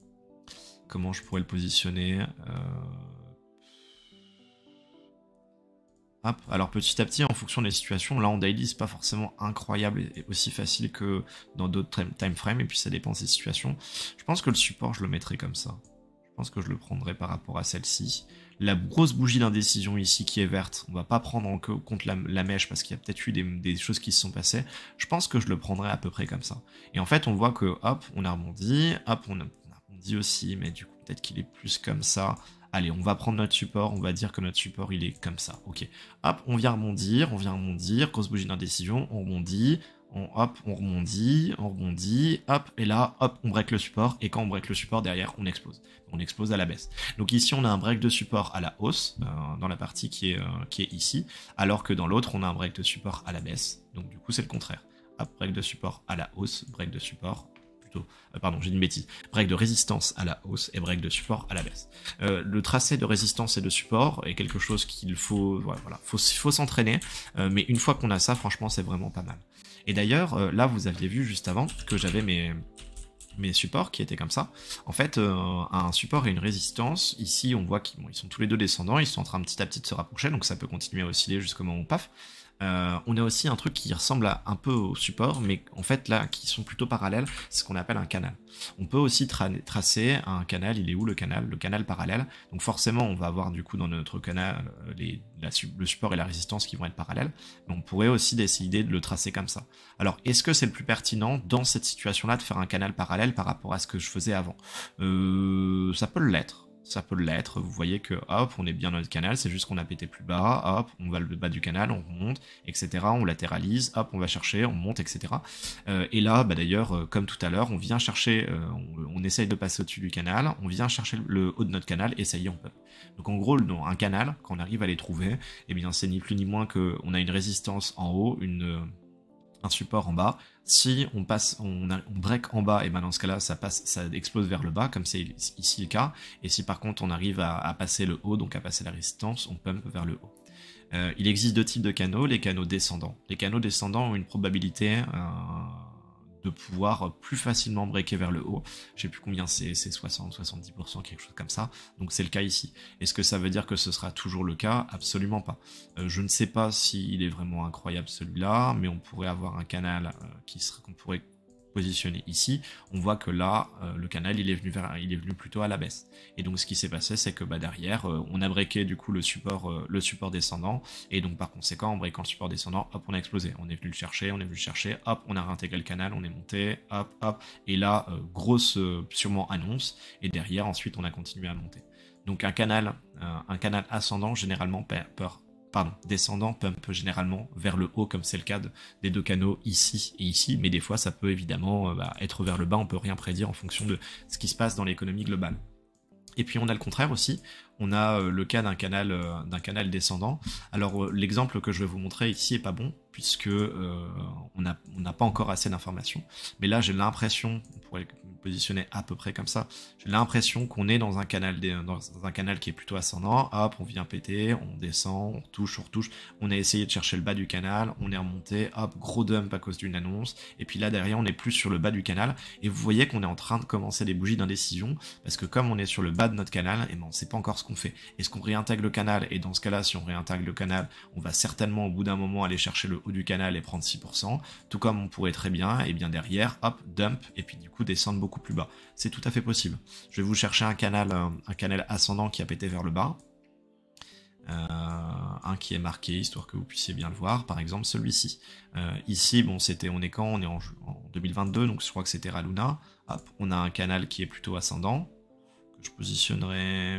Comment je pourrais le positionner euh... Hop. Alors petit à petit, en fonction des situations, là en daily, c'est pas forcément incroyable et aussi facile que dans d'autres time frames, et puis ça dépend des situations. Je pense que le support, je le mettrai comme ça. Je pense que je le prendrai par rapport à celle-ci. La grosse bougie d'indécision ici qui est verte, on va pas prendre en compte la, la mèche parce qu'il y a peut-être eu des, des choses qui se sont passées. Je pense que je le prendrai à peu près comme ça. Et en fait, on voit que hop, on a rebondi, hop, on a, on a rebondi aussi, mais du coup, peut-être qu'il est plus comme ça. Allez, on va prendre notre support, on va dire que notre support, il est comme ça. Ok. Hop, on vient rebondir, on vient rebondir, grosse bougie d'indécision, on rebondit. On, hop, on rebondit, on rebondit, hop, et là, hop, on break le support, et quand on break le support, derrière, on explose. On explose à la baisse. Donc ici, on a un break de support à la hausse, euh, dans la partie qui est, euh, qui est ici, alors que dans l'autre, on a un break de support à la baisse. Donc du coup, c'est le contraire. Hop, break de support à la hausse, break de support, plutôt, euh, pardon, j'ai dit une bêtise, break de résistance à la hausse, et break de support à la baisse. Euh, le tracé de résistance et de support est quelque chose qu'il faut, voilà, faut, faut s'entraîner, euh, mais une fois qu'on a ça, franchement, c'est vraiment pas mal. Et d'ailleurs, euh, là, vous aviez vu juste avant que j'avais mes, mes supports qui étaient comme ça. En fait, euh, un support et une résistance, ici, on voit qu'ils bon, ils sont tous les deux descendants, ils sont en train petit à petit de se rapprocher, donc ça peut continuer à osciller jusqu'au moment où paf. Euh, on a aussi un truc qui ressemble à, un peu au support, mais en fait là, qui sont plutôt parallèles, c'est ce qu'on appelle un canal. On peut aussi tra tracer un canal, il est où le canal? Le canal parallèle. Donc forcément, on va avoir du coup dans notre canal les, la, le support et la résistance qui vont être parallèles, mais on pourrait aussi décider de le tracer comme ça. Alors, est-ce que c'est le plus pertinent dans cette situation-là de faire un canal parallèle par rapport à ce que je faisais avant? euh, Ça peut l'être. Ça peut l'être, vous voyez que hop, on est bien dans notre canal, c'est juste qu'on a pété plus bas, hop, on va le bas du canal, on remonte, et cetera. On latéralise, hop, on va chercher, on monte, et cetera. Euh, et là, bah d'ailleurs, euh, comme tout à l'heure, on vient chercher, euh, on, on essaye de passer au-dessus du canal, on vient chercher le haut de notre canal, et ça y est, on peut. Donc en gros, dans un canal, quand on arrive à les trouver, eh bien c'est ni plus ni moins qu'on a une résistance en haut, une... un support en bas. Si on passe, on, a, on break en bas, et ben dans ce cas-là, ça passe, ça explose vers le bas, comme c'est ici le cas. Et si par contre on arrive à, à passer le haut, donc à passer la résistance, on pump vers le haut. Euh, il existe deux types de canaux, les canaux descendants. Les canaux descendants ont une probabilité euh, de pouvoir plus facilement breaker vers le haut. Je sais plus combien c'est, c'est soixante, soixante-dix pour cent, quelque chose comme ça. Donc c'est le cas ici. Est-ce que ça veut dire que ce sera toujours le cas? Absolument pas. Euh, je ne sais pas s'il est vraiment incroyable celui-là, mais on pourrait avoir un canal euh, qui serait, qu'on pourrait positionné ici, on voit que là, euh, le canal, il est venu vers, il est venu plutôt à la baisse. Et donc, ce qui s'est passé, c'est que bah, derrière, euh, on a breaké du coup le support, euh, le support descendant, et donc par conséquent, en breakant le support descendant, hop, on a explosé. On est venu le chercher, on est venu le chercher, hop, on a réintégré le canal, on est monté, hop, hop, et là, euh, grosse, euh, sûrement annonce, et derrière, ensuite, on a continué à monter. Donc, un canal, euh, un canal ascendant, généralement, peur. Pardon, descendant pump généralement vers le haut, comme c'est le cas de, des deux canaux ici et ici, mais des fois ça peut évidemment euh, bah, être vers le bas, on peut rien prédire en fonction de ce qui se passe dans l'économie globale. Et puis on a le contraire aussi, on a euh, le cas d'un canal, euh, d'un canal descendant. Alors euh, l'exemple que je vais vous montrer ici est pas bon, puisque euh, on n'a on n'a pas encore assez d'informations, mais là j'ai l'impression, on pourrait positionner à peu près comme ça, j'ai l'impression qu'on est dans un canal dans un canal qui est plutôt ascendant, hop, on vient péter, on descend, on touche, on retouche, on a essayé de chercher le bas du canal, on est remonté, hop, gros dump à cause d'une annonce, et puis là derrière on est plus sur le bas du canal, et vous voyez qu'on est en train de commencer des bougies d'indécision, parce que comme on est sur le bas de notre canal, et ben on sait pas encore ce qu'on fait. Est-ce qu'on réintègre le canal? Et dans ce cas-là, si on réintègre le canal, on va certainement au bout d'un moment aller chercher le haut du canal et prendre six pour cent, tout comme on pourrait très bien, et bien derrière, hop, dump, et puis du coup descendre beaucoup plus bas. C'est tout à fait possible. Je vais vous chercher un canal, un canal ascendant qui a pété vers le bas. Euh, un qui est marqué, histoire que vous puissiez bien le voir, par exemple celui-ci. Euh, ici, bon, c'était, on est quand? On est en, en deux mille vingt-deux, donc je crois que c'était Raluna. Hop, on a un canal qui est plutôt ascendant, que je positionnerai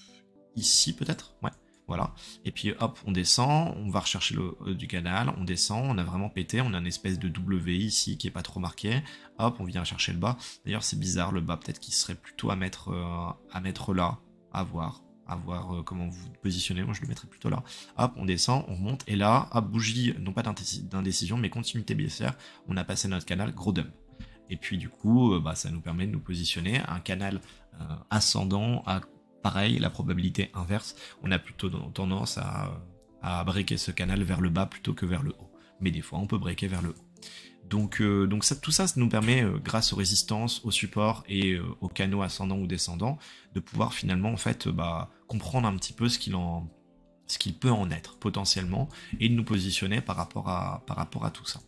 ici peut-être, ouais. Voilà, et puis hop, on descend, on va rechercher le haut du canal, on descend, on a vraiment pété, on a une espèce de W ici qui est pas trop marqué, hop, on vient chercher le bas. D'ailleurs c'est bizarre, le bas peut-être qu'il serait plutôt à mettre, euh, à mettre là, à voir, à voir euh, comment vous vous positionnez, moi je le mettrais plutôt là. Hop, on descend, on remonte, et là, hop, bougie, non pas d'indécision, mais continuité baissière, on a passé notre canal, gros dump. Et puis du coup, euh, bah, ça nous permet de nous positionner, un canal euh, ascendant à pareil, la probabilité inverse, on a plutôt tendance à, à breaker ce canal vers le bas plutôt que vers le haut. Mais des fois, on peut breaker vers le haut. Donc, euh, donc ça, tout ça, ça nous permet, euh, grâce aux résistances, aux supports et euh, aux canaux ascendants ou descendants, de pouvoir finalement en fait, euh, bah, comprendre un petit peu ce qu'il en, ce qu'il peut en être potentiellement et de nous positionner par rapport à, par rapport à tout ça.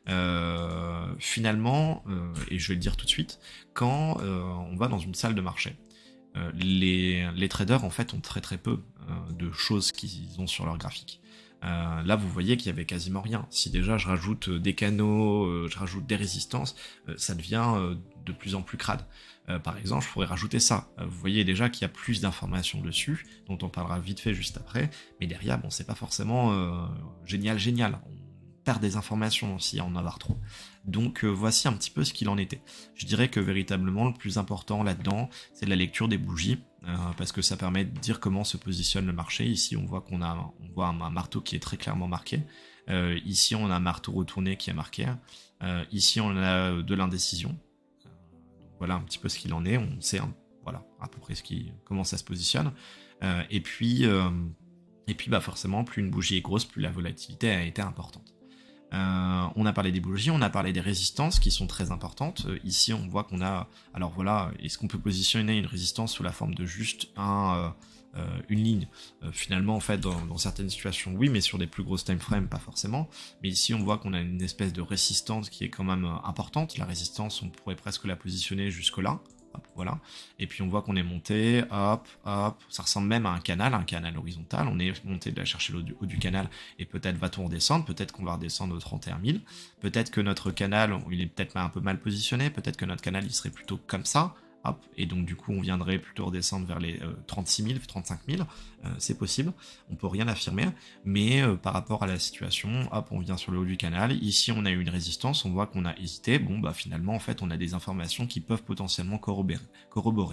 Euh, finalement, euh, et je vais le dire tout de suite, quand euh, on va dans une salle de marché, Euh, les, les traders en fait ont très très peu euh, de choses qu'ils ont sur leur graphique. Euh, là vous voyez qu'il y avait quasiment rien. Si déjà je rajoute des canaux, euh, je rajoute des résistances, euh, ça devient euh, de plus en plus crade. Euh, par exemple, je pourrais rajouter ça. Euh, vous voyez déjà qu'il y a plus d'informations dessus, dont on parlera vite fait juste après, mais derrière, bon, c'est pas forcément euh, génial, génial. On perd des informations si on en a trop. Donc euh, voici un petit peu ce qu'il en était. Je dirais que véritablement le plus important là-dedans, c'est la lecture des bougies, euh, parce que ça permet de dire comment se positionne le marché. Ici on voit qu'on a, on voit un, un marteau qui est très clairement marqué. Euh, ici on a un marteau retourné qui est marqué. Euh, ici on a de l'indécision. Euh, voilà un petit peu ce qu'il en est. On sait hein, voilà à peu près ce qui, comment ça se positionne. Euh, et puis, euh, et puis bah forcément plus une bougie est grosse, plus la volatilité a été importante. Euh, on a parlé des bougies, on a parlé des résistances qui sont très importantes. Euh, ici, on voit qu'on a... Alors voilà, est-ce qu'on peut positionner une résistance sous la forme de juste un, euh, euh, une ligne euh, Finalement, en fait, dans, dans certaines situations, oui, mais sur des plus grosses time frames, pas forcément. Mais ici, on voit qu'on a une espèce de résistance qui est quand même euh, importante. La résistance, on pourrait presque la positionner jusque-là. Hop, voilà. Et puis on voit qu'on est monté, hop, hop, ça ressemble même à un canal, un canal horizontal, on est monté de la chercher le haut du canal, et peut-être va-t-on redescendre, peut-être qu'on va redescendre aux trente et un mille, peut-être que notre canal, il est peut-être un peu mal positionné, peut-être que notre canal il serait plutôt comme ça, hop, et donc du coup on viendrait plutôt redescendre vers les euh, trente-six mille, trente-cinq mille, euh, c'est possible, on peut rien affirmer, mais euh, par rapport à la situation, hop, on vient sur le haut du canal, ici on a eu une résistance, on voit qu'on a hésité, bon bah finalement en fait on a des informations qui peuvent potentiellement corroborer. corroborer.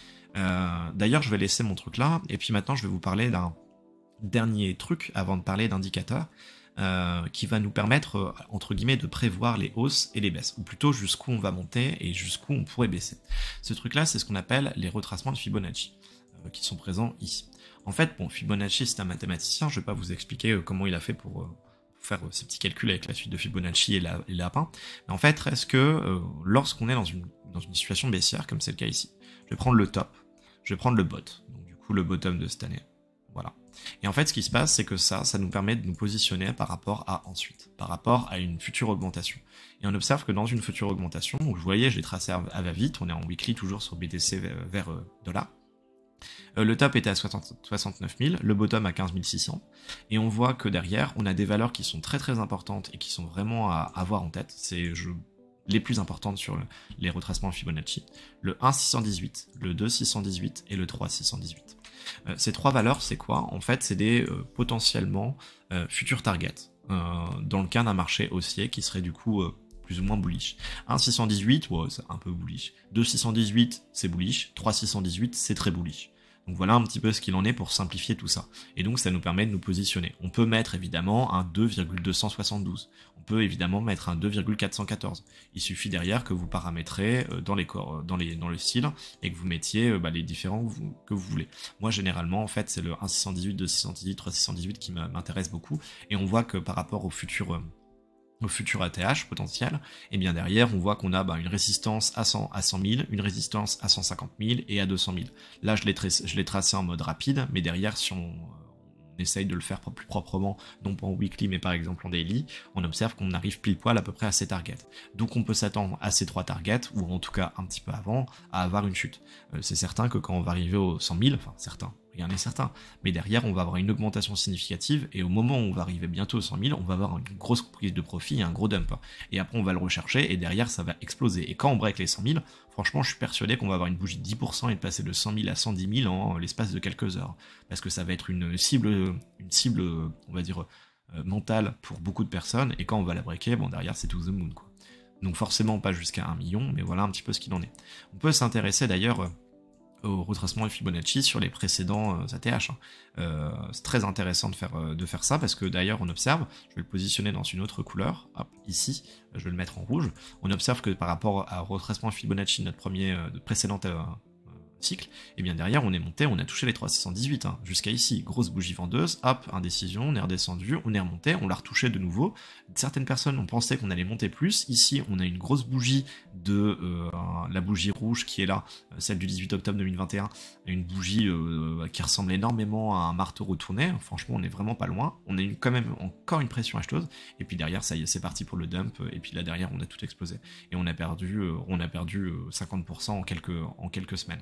Euh, D'ailleurs je vais laisser mon truc là, et puis maintenant je vais vous parler d'un dernier truc avant de parler d'indicateurs, Euh, qui va nous permettre, euh, entre guillemets, de prévoir les hausses et les baisses, ou plutôt jusqu'où on va monter et jusqu'où on pourrait baisser. Ce truc-là, c'est ce qu'on appelle les retracements de Fibonacci, euh, qui sont présents ici. En fait, bon, Fibonacci, c'est un mathématicien, je vais pas vous expliquer euh, comment il a fait pour, euh, pour faire euh, ces petits calculs avec la suite de Fibonacci et, la, et Lapin, mais en fait, reste que euh, lorsqu'on est dans une, dans une situation baissière, comme c'est le cas ici, je vais prendre le top, je vais prendre le bot, donc du coup le bottom de cette année, voilà. Et en fait, ce qui se passe, c'est que ça, ça nous permet de nous positionner par rapport à ensuite, par rapport à une future augmentation. Et on observe que dans une future augmentation, donc vous voyez, je l'ai tracé à va-vite, on est en weekly toujours sur B T C vers euh, dollar. Euh, le top était à soixante-neuf mille, le bottom à quinze mille six cents, et on voit que derrière, on a des valeurs qui sont très très importantes et qui sont vraiment à avoir en tête. C'est je... les plus importantes sur le, les retracements Fibonacci, le un six cent dix-huit, le deux six cent dix-huit et le trois six cent dix-huit. Euh, ces trois valeurs, c'est quoi? En fait, c'est des euh, potentiellement euh, futurs targets euh, dans le cas d'un marché haussier qui serait du coup euh, plus ou moins bullish. un six cent dix-huit, ouais, c'est un peu bullish. deux six cent dix-huit, c'est bullish. trois six cent dix-huit, c'est très bullish. Donc voilà un petit peu ce qu'il en est pour simplifier tout ça. Et donc ça nous permet de nous positionner. On peut mettre évidemment un deux virgule deux cent soixante-douze. On peut évidemment mettre un deux virgule quatre cent quatorze. Il suffit derrière que vous paramétrez dans les corps, dans les, dans le style et que vous mettiez bah, les différents que vous, que vous voulez. Moi généralement en fait c'est le un six cent dix-huit, deux six cent dix-huit, trois six cent dix-huit qui m'intéresse beaucoup. Et on voit que par rapport au futur au futur A T H potentiel, et bien derrière on voit qu'on a bah, une résistance à cent, à cent mille, une résistance à cent cinquante mille et à deux cent mille. Là je l'ai tracé, je l'ai tracé en mode rapide, mais derrière si on, on essaye de le faire plus proprement, non pas en weekly mais par exemple en daily, on observe qu'on arrive pile poil à peu près à ces targets. Donc on peut s'attendre à ces trois targets, ou en tout cas un petit peu avant, à avoir une chute. Euh, c'est certain que quand on va arriver aux cent mille, enfin certain, rien n'est certain, mais derrière on va avoir une augmentation significative, et au moment où on va arriver bientôt aux cent mille, on va avoir une grosse prise de profit et un gros dump. Et après on va le rechercher, et derrière ça va exploser. Et quand on break les cent mille, franchement je suis persuadé qu'on va avoir une bougie de dix pour cent et de passer de cent mille à cent dix mille en l'espace de quelques heures. Parce que ça va être une cible, une cible, on va dire, euh, mentale pour beaucoup de personnes, et quand on va la breaker, bon derrière c'est to the moon quoi. Donc forcément pas jusqu'à un million, mais voilà un petit peu ce qu'il en est. On peut s'intéresser d'ailleurs au retracement de Fibonacci sur les précédents euh, A T H. Hein. Euh, c'est très intéressant de faire, euh, de faire ça, parce que d'ailleurs on observe, je vais le positionner dans une autre couleur, hop, ici, je vais le mettre en rouge, on observe que par rapport au retracement de Fibonacci de notre premier, euh, de précédent euh, cycle, et bien derrière on est monté, on a touché les trois six cent dix-huit, hein, jusqu'à ici, grosse bougie vendeuse, hop, indécision, on est redescendu, on est remonté, on l'a retouché de nouveau. Certaines personnes ont pensé qu'on allait monter plus, ici on a une grosse bougie de euh, la bougie rouge qui est là, celle du dix-huit octobre deux mille vingt et un, une bougie euh, qui ressemble énormément à un marteau retourné, franchement on est vraiment pas loin, on a une, quand même encore une pression acheteuse, et puis derrière ça y est, c'est parti pour le dump, et puis là derrière on a tout explosé, et on a perdu, euh, on a perdu euh, cinquante pour cent en quelques, en quelques semaines.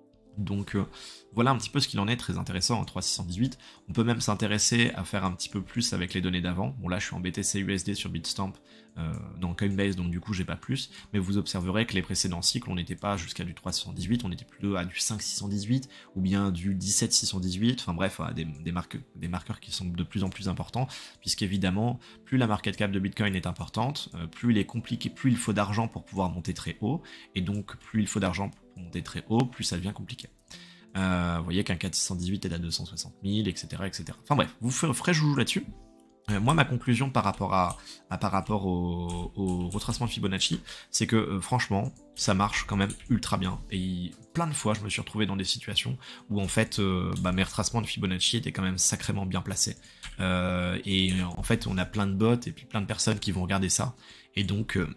Donc euh, voilà un petit peu ce qu'il en est, très intéressant en trois six cent dix-huit. On peut même s'intéresser à faire un petit peu plus avec les données d'avant. Bon là je suis en B T C U S D sur Bitstamp euh, dans Coinbase, donc du coup j'ai pas plus, mais vous observerez que les précédents cycles on n'était pas jusqu'à du trois six cent dix-huit, on était plutôt à du cinq six cent dix-huit ou bien du dix-sept six cent dix-huit, enfin bref à des, des, marques, des marqueurs qui sont de plus en plus importants, puisqu'évidemment plus la market cap de Bitcoin est importante, euh, plus il est compliqué, plus il faut d'argent pour pouvoir monter très haut, et donc plus il faut d'argent pour monter très haut, plus ça devient compliqué. Euh, vous voyez qu'un quatre six cent dix-huit est à deux cent soixante mille, et cetera, et cetera. Enfin bref, vous ferez joujou là-dessus. Euh, moi, ma conclusion par rapport à, à par rapport au, au retracement de Fibonacci, c'est que euh, franchement, ça marche quand même ultra bien. Et plein de fois, je me suis retrouvé dans des situations où en fait, euh, bah, mes retracements de Fibonacci étaient quand même sacrément bien placés. Euh, et euh, en fait, on a plein de bots et puis plein de personnes qui vont regarder ça. Et donc, euh,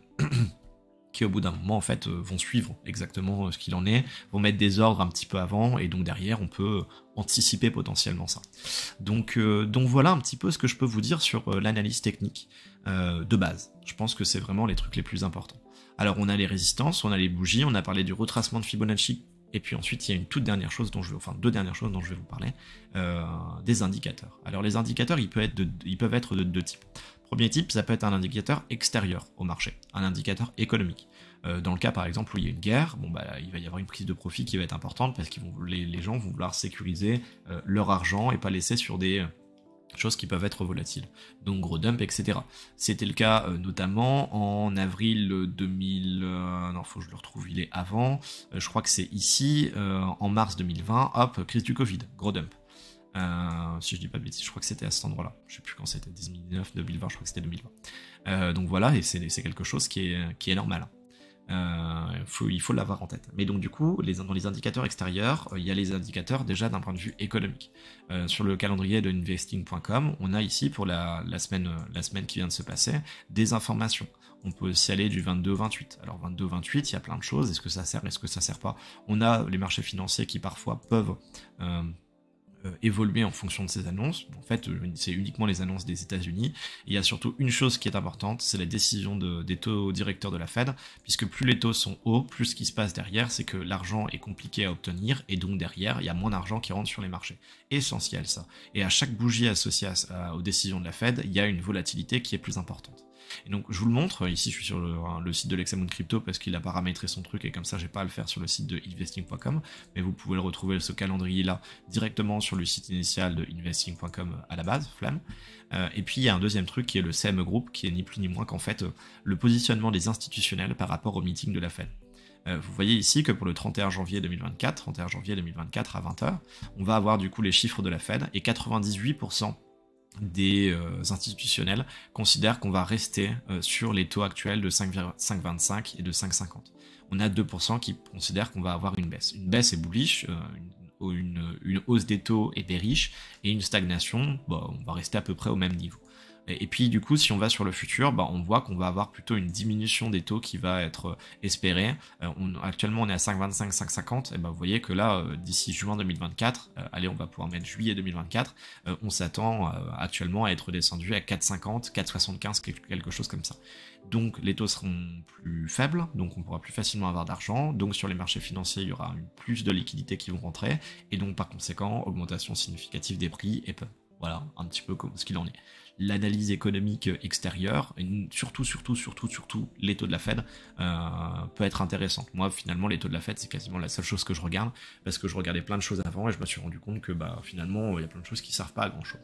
qui au bout d'un moment en fait euh, vont suivre exactement euh, ce qu'il en est, vont mettre des ordres un petit peu avant, et donc derrière on peut anticiper potentiellement ça. Donc, euh, donc voilà un petit peu ce que je peux vous dire sur euh, l'analyse technique euh, de base. Je pense que c'est vraiment les trucs les plus importants. Alors on a les résistances, on a les bougies, on a parlé du retracement de Fibonacci, et puis ensuite il y a une toute dernière chose dont je vais, enfin deux dernières choses dont je vais vous parler, euh, des indicateurs. Alors les indicateurs ils peuvent être de, ils peuvent être de deux types. Premier type, ça peut être un indicateur extérieur au marché, un indicateur économique. Euh, dans le cas par exemple où il y a une guerre, bon bah il va y avoir une prise de profit qui va être importante parce que les, les gens vont vouloir sécuriser euh, leur argent et pas laisser sur des euh, choses qui peuvent être volatiles. Donc gros dump, et cetera. C'était le cas euh, notamment en avril deux mille... Euh, non, faut que je le retrouve, il est avant. Euh, je crois que c'est ici, euh, en mars deux mille vingt, hop, crise du Covid, gros dump. Euh, si je dis pas de bêtises, je crois que c'était à cet endroit-là. Je sais plus quand c'était, deux mille dix-neuf, deux mille vingt, je crois que c'était deux mille vingt. Euh, donc voilà, et c'est quelque chose qui est, qui est normal. Euh, faut, il faut l'avoir en tête. Mais donc du coup, les, dans les indicateurs extérieurs, euh, il y a les indicateurs déjà d'un point de vue économique. Euh, sur le calendrier de investing point com, on a ici pour la, la, semaine, la semaine qui vient de se passer, des informations. On peut aussi aller du vingt-deux au vingt-huit. Alors vingt-deux au vingt-huit, il y a plein de choses. Est-ce que ça sert, est-ce que ça sert pas? On a les marchés financiers qui parfois peuvent... Euh, évoluer en fonction de ces annonces. En fait, c'est uniquement les annonces des États-Unis. Il y a surtout une chose qui est importante, c'est la décision de, des taux directeurs de la Fed, puisque plus les taux sont hauts, plus ce qui se passe derrière, c'est que l'argent est compliqué à obtenir, et donc derrière, il y a moins d'argent qui rentre sur les marchés. Essentiel ça. Et à chaque bougie associée à, à, aux décisions de la Fed, il y a une volatilité qui est plus importante. Et donc je vous le montre, ici je suis sur le, le site de l'Hexamoon Crypto parce qu'il a paramétré son truc et comme ça j'ai pas à le faire sur le site de investing point com, mais vous pouvez le retrouver ce calendrier là directement sur le site initial de investing point com à la base, Flamme. Euh, et puis il y a un deuxième truc qui est le C M E Group, qui est ni plus ni moins qu'en fait le positionnement des institutionnels par rapport au meeting de la Fed. Euh, vous voyez ici que pour le trente et un janvier deux mille vingt-quatre, trente et un janvier deux mille vingt-quatre à vingt heures, on va avoir du coup les chiffres de la Fed et quatre-vingt-dix-huit pour cent des euh, institutionnels considèrent qu'on va rester euh, sur les taux actuels de cinq virgule vingt-cinq et de cinq virgule cinquante. On a deux pour cent qui considèrent qu'on va avoir une baisse. Une baisse est bullish, euh, une, une, une hausse des taux est bearish, et une stagnation, bah, on va rester à peu près au même niveau. Et puis du coup, si on va sur le futur, bah, on voit qu'on va avoir plutôt une diminution des taux qui va être espérée. Euh, on, actuellement, on est à cinq virgule vingt-cinq, cinq virgule cinquante. Et ben, vous voyez que là, euh, d'ici juin deux mille vingt-quatre, euh, allez, on va pouvoir mettre juillet deux mille vingt-quatre, euh, on s'attend euh, actuellement à être descendu à quatre virgule cinquante, quatre virgule soixante-quinze, quelque chose comme ça. Donc les taux seront plus faibles, donc on pourra plus facilement avoir d'argent. Donc sur les marchés financiers, il y aura une plus de liquidités qui vont rentrer. Et donc par conséquent, augmentation significative des prix et peu. Voilà, un petit peu comme ce qu'il en est. L'analyse économique extérieure, et surtout, surtout, surtout, surtout, les taux de la Fed, euh, peut être intéressante. Moi, finalement, les taux de la Fed, c'est quasiment la seule chose que je regarde, parce que je regardais plein de choses avant, et je me suis rendu compte que, bah, finalement, il y a plein de choses qui servent pas à grand-chose.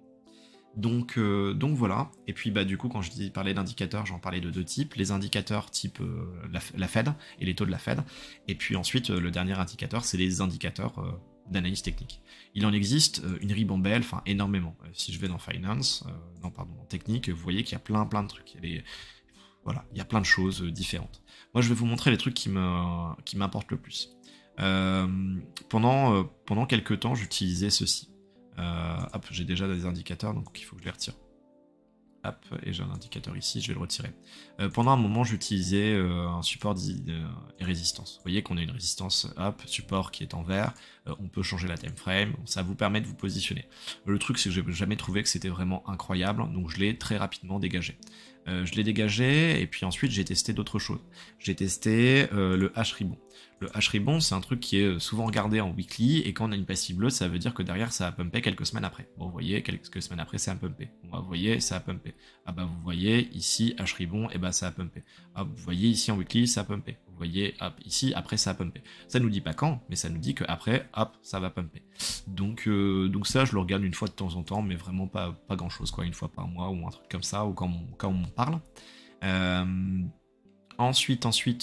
Donc, euh, donc voilà, et puis bah du coup quand je dis parler d'indicateurs, j'en parlais de deux types, les indicateurs type euh, la, la Fed et les taux de la Fed, et puis ensuite euh, le dernier indicateur c'est les indicateurs euh, d'analyse technique. Il en existe euh, une ribambelle, enfin énormément. Euh, si je vais dans Finance, euh, non pardon, en technique, vous voyez qu'il y a plein plein de trucs, il y a des, voilà, il y a plein de choses euh, différentes. Moi je vais vous montrer les trucs qui me qui m'importent le plus. Euh, pendant, euh, pendant quelques temps j'utilisais ceci. Euh, hop, j'ai déjà des indicateurs, donc il faut que je les retire. Hop, et j'ai un indicateur ici, je vais le retirer. Euh, pendant un moment, j'utilisais euh, un support euh, et résistance. Vous voyez qu'on a une résistance, hop, support qui est en vert, euh, on peut changer la time frame, ça vous permet de vous positionner. Le truc, c'est que j'ai jamais trouvé que c'était vraiment incroyable, donc je l'ai très rapidement dégagé. Euh, je l'ai dégagé, et puis ensuite j'ai testé d'autres choses. J'ai testé euh, le H-Ribbon. Le H-Ribbon, c'est un truc qui est souvent regardé en weekly, et quand on a une passive bleue, ça veut dire que derrière, ça a pumpé quelques semaines après. Bon, vous voyez, quelques semaines après, ça a pumpé. Bon, bah, vous voyez, ça a pumpé. Ah bah, vous voyez, ici, H-Ribbon, et bah, ça a pumpé. Ah, vous voyez, ici, en weekly, ça a pumpé. Vous voyez, hop, ici, après, ça a pumpé. Ça nous dit pas quand, mais ça nous dit qu'après, hop, ça va pumper. Donc, euh, donc ça, je le regarde une fois de temps en temps, mais vraiment pas, pas grand-chose, quoi, une fois par mois, ou un truc comme ça, ou quand on, quand on m'en parle. Euh... Ensuite, ensuite,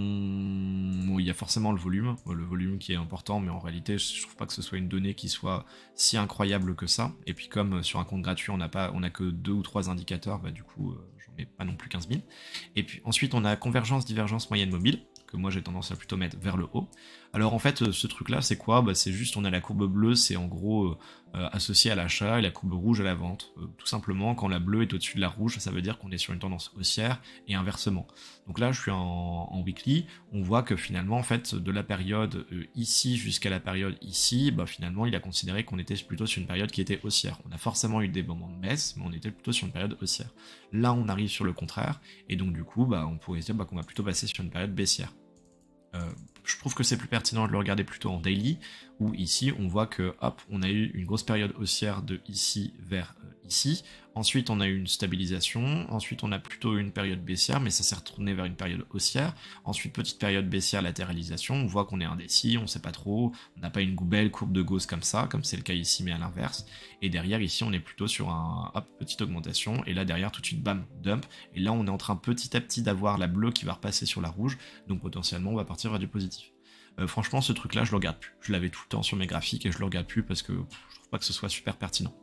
on... bon, il y a forcément le volume, le volume qui est important, mais en réalité, je trouve pas que ce soit une donnée qui soit si incroyable que ça. Et puis comme sur un compte gratuit, on n'a pas, on a que deux ou trois indicateurs, bah du coup, euh, j'en mets pas non plus quinze mille. Et puis ensuite, on a convergence, divergence, moyenne mobile, que moi j'ai tendance à plutôt mettre vers le haut. Alors en fait, ce truc-là, c'est quoi? Bah, c'est juste, on a la courbe bleue, c'est en gros euh, euh, associé à l'achat, et la courbe rouge à la vente. Euh, tout simplement, quand la bleue est au-dessus de la rouge, ça veut dire qu'on est sur une tendance haussière, et inversement. Donc là, je suis en, en weekly, on voit que finalement, en fait, de la période euh, ici jusqu'à la période ici, bah, finalement, il a considéré qu'on était plutôt sur une période qui était haussière. On a forcément eu des moments de baisse, mais on était plutôt sur une période haussière. Là, on arrive sur le contraire, et donc du coup, bah, on pourrait se dire bah, qu'on va plutôt passer sur une période baissière. Euh, je trouve que c'est plus pertinent de le regarder plutôt en daily, où ici on voit que hop, on a eu une grosse période haussière de ici vers euh, ici, ensuite on a eu une stabilisation, ensuite on a plutôt une période baissière, mais ça s'est retourné vers une période haussière, ensuite petite période baissière, latéralisation, on voit qu'on est indécis, on sait pas trop, on n'a pas une belle courbe de Gauss comme ça, comme c'est le cas ici mais à l'inverse, et derrière ici on est plutôt sur un hop, petite augmentation, et là derrière tout de suite bam, dump, et là on est en train petit à petit d'avoir la bleue qui va repasser sur la rouge, donc potentiellement on va partir vers du positif. Euh, franchement, ce truc-là, je le regarde plus. Je l'avais tout le temps sur mes graphiques et je le regarde plus parce que pff, je trouve pas que ce soit super pertinent.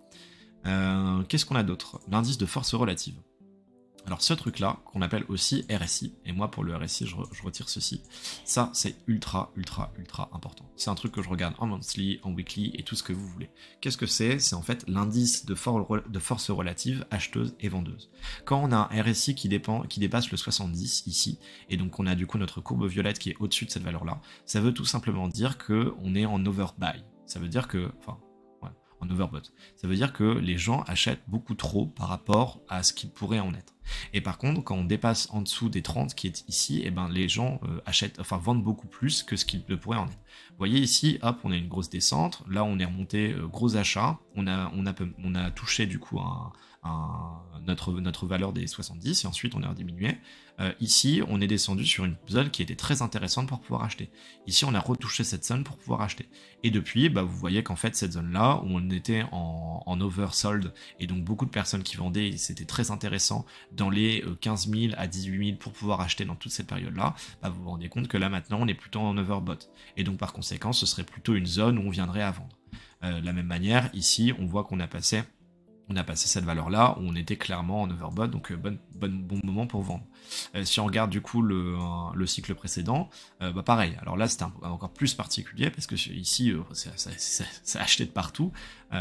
Euh, Qu'est-ce qu'on a d'autre? L'indice de force relative. Alors ce truc-là, qu'on appelle aussi R S I, et moi pour le R S I, je, re je retire ceci, ça c'est ultra, ultra, ultra important. C'est un truc que je regarde en monthly, en weekly, et tout ce que vous voulez. Qu'est-ce que c'est? C'est en fait l'indice de, for de force relative acheteuse et vendeuse. Quand on a un R S I qui, dépend, qui dépasse le soixante-dix ici, et donc on a du coup notre courbe violette qui est au-dessus de cette valeur-là, ça veut tout simplement dire qu'on est en overbuy. Ça veut dire que... Enfin, en overbought. Ça veut dire que les gens achètent beaucoup trop par rapport à ce qu'ils pourraient en être. Et par contre, quand on dépasse en dessous des trente qui est ici, et ben les gens euh, achètent, enfin vendent beaucoup plus que ce qu'ils ne pourraient en être. Vous voyez ici, hop, on a une grosse descente. Là, on est remonté euh, gros achat. On a, on a, on a touché du coup un, un, notre, notre valeur des soixante-dix et ensuite on est rediminué. Euh, ici, on est descendu sur une zone qui était très intéressante pour pouvoir acheter. Ici, on a retouché cette zone pour pouvoir acheter. Et depuis, bah, vous voyez qu'en fait, cette zone-là, où on était en, en oversold, et donc beaucoup de personnes qui vendaient, c'était très intéressant, dans les quinze mille à dix-huit mille pour pouvoir acheter dans toute cette période-là, bah, vous vous rendez compte que là, maintenant, on est plutôt en overbought. Et donc, par conséquent, ce serait plutôt une zone où on viendrait à vendre. Euh, de la même manière, ici, on voit qu'on a passé... On a passé cette valeur-là où on était clairement en overbought, donc euh, bon, bon, bon moment pour vendre. Euh, si on regarde du coup le, euh, le cycle précédent, euh, bah pareil. Alors là, c'était encore plus particulier parce que ici, euh, c'est acheté de partout.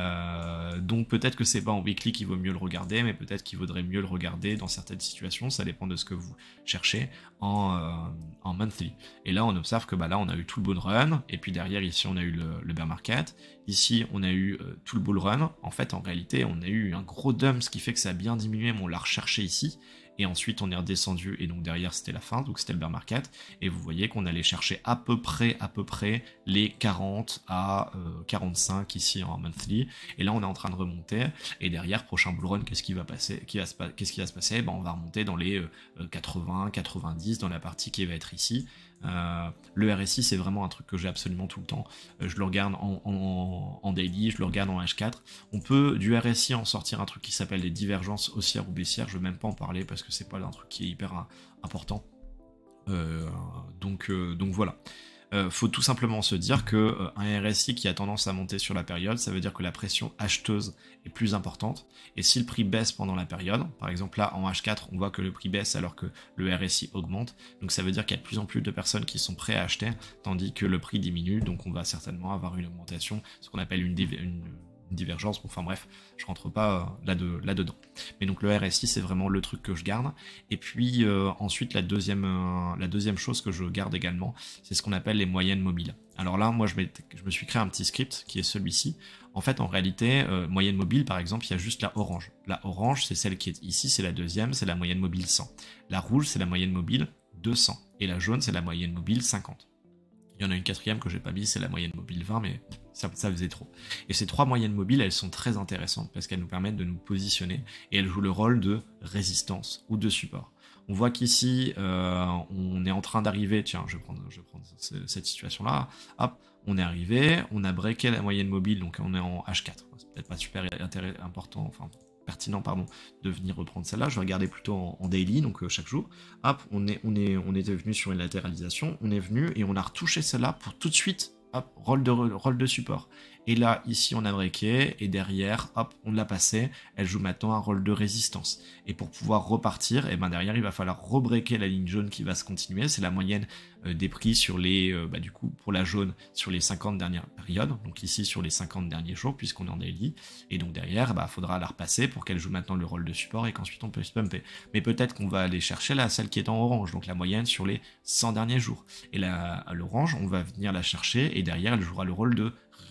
Euh, donc peut-être que c'est pas en weekly qu'il vaut mieux le regarder, mais peut-être qu'il vaudrait mieux le regarder dans certaines situations. Ça dépend de ce que vous cherchez en, euh, en monthly. Et là, on observe que bah là, on a eu tout le bull run, et puis derrière ici, on a eu le, le bear market. Ici, on a eu euh, tout le bull run. En fait, en réalité, on a eu un gros dump, ce qui fait que ça a bien diminué, mais on l'a recherché ici. Et ensuite, on est redescendu, et donc derrière, c'était la fin, donc c'était le bear market. Et vous voyez qu'on allait chercher à peu près, à peu près, les quarante à quarante-cinq ici en monthly. Et là, on est en train de remonter. Et derrière, prochain bull run, qu'est-ce qui va passer? Qu'est-ce qui va se passer? Ben, on va remonter dans les euh, quatre-vingts, quatre-vingt-dix, dans la partie qui va être ici. Euh, le R S I, c'est vraiment un truc que j'ai absolument tout le temps. Euh, je le regarde en, en, en daily, je le regarde en H quatre. On peut du R S I en sortir un truc qui s'appelle les divergences haussières ou baissières. Je vais même pas en parler parce que c'est pas un truc qui est hyper hein, important. Euh, donc, euh, donc voilà. Euh, faut tout simplement se dire que euh, un R S I qui a tendance à monter sur la période, ça veut dire que la pression acheteuse est plus importante, et si le prix baisse pendant la période, par exemple là en H quatre on voit que le prix baisse alors que le R S I augmente, donc ça veut dire qu'il y a de plus en plus de personnes qui sont prêtes à acheter, tandis que le prix diminue, donc on va certainement avoir une augmentation, ce qu'on appelle une, une une divergence, bon, enfin bref, je rentre pas là de, là dedans. Mais donc le R S I c'est vraiment le truc que je garde. Et puis euh, ensuite la deuxième, euh, la deuxième chose que je garde également, c'est ce qu'on appelle les moyennes mobiles. Alors là, moi je, je me suis créé un petit script qui est celui-ci. En fait, en réalité, euh, moyenne mobile par exemple, il y a juste la orange. La orange c'est celle qui est ici, c'est la deuxième, c'est la moyenne mobile cent. La rouge c'est la moyenne mobile deux cents. Et la jaune c'est la moyenne mobile cinquante. Il y en a une quatrième que j'ai pas mise, c'est la moyenne mobile vingt, mais ça, ça faisait trop. Et ces trois moyennes mobiles, elles sont très intéressantes parce qu'elles nous permettent de nous positionner et elles jouent le rôle de résistance ou de support. On voit qu'ici, euh, on est en train d'arriver, tiens, je vais prendre, je vais prendre cette situation-là, hop, on est arrivé, on a breaké la moyenne mobile, donc on est en H quatre. C'est peut-être pas super important, enfin, pertinent pardon, de venir reprendre celle-là. Je vais regarder plutôt en, en daily, donc euh, chaque jour. Hop, on, est, on, est, on était venu sur une latéralisation, on est venu et on a retouché celle-là pour tout de suite, hop, rôle de, rôle de support. Et là, ici, on a breaké, et derrière, hop, on l'a passé. Elle joue maintenant un rôle de résistance. Et pour pouvoir repartir, et ben derrière, il va falloir rebreaker la ligne jaune qui va se continuer. C'est la moyenne euh, des prix sur les, euh, bah, du coup, pour la jaune, sur les cinquante dernières périodes. Donc ici, sur les cinquante derniers jours, puisqu'on est en daily. Et donc derrière, il bah, faudra la repasser pour qu'elle joue maintenant le rôle de support et qu'ensuite on peut se pumper. Mais peut-être qu'on va aller chercher là, celle qui est en orange, donc la moyenne sur les cent derniers jours. Et l'orange, on va venir la chercher, et derrière, elle jouera le rôle de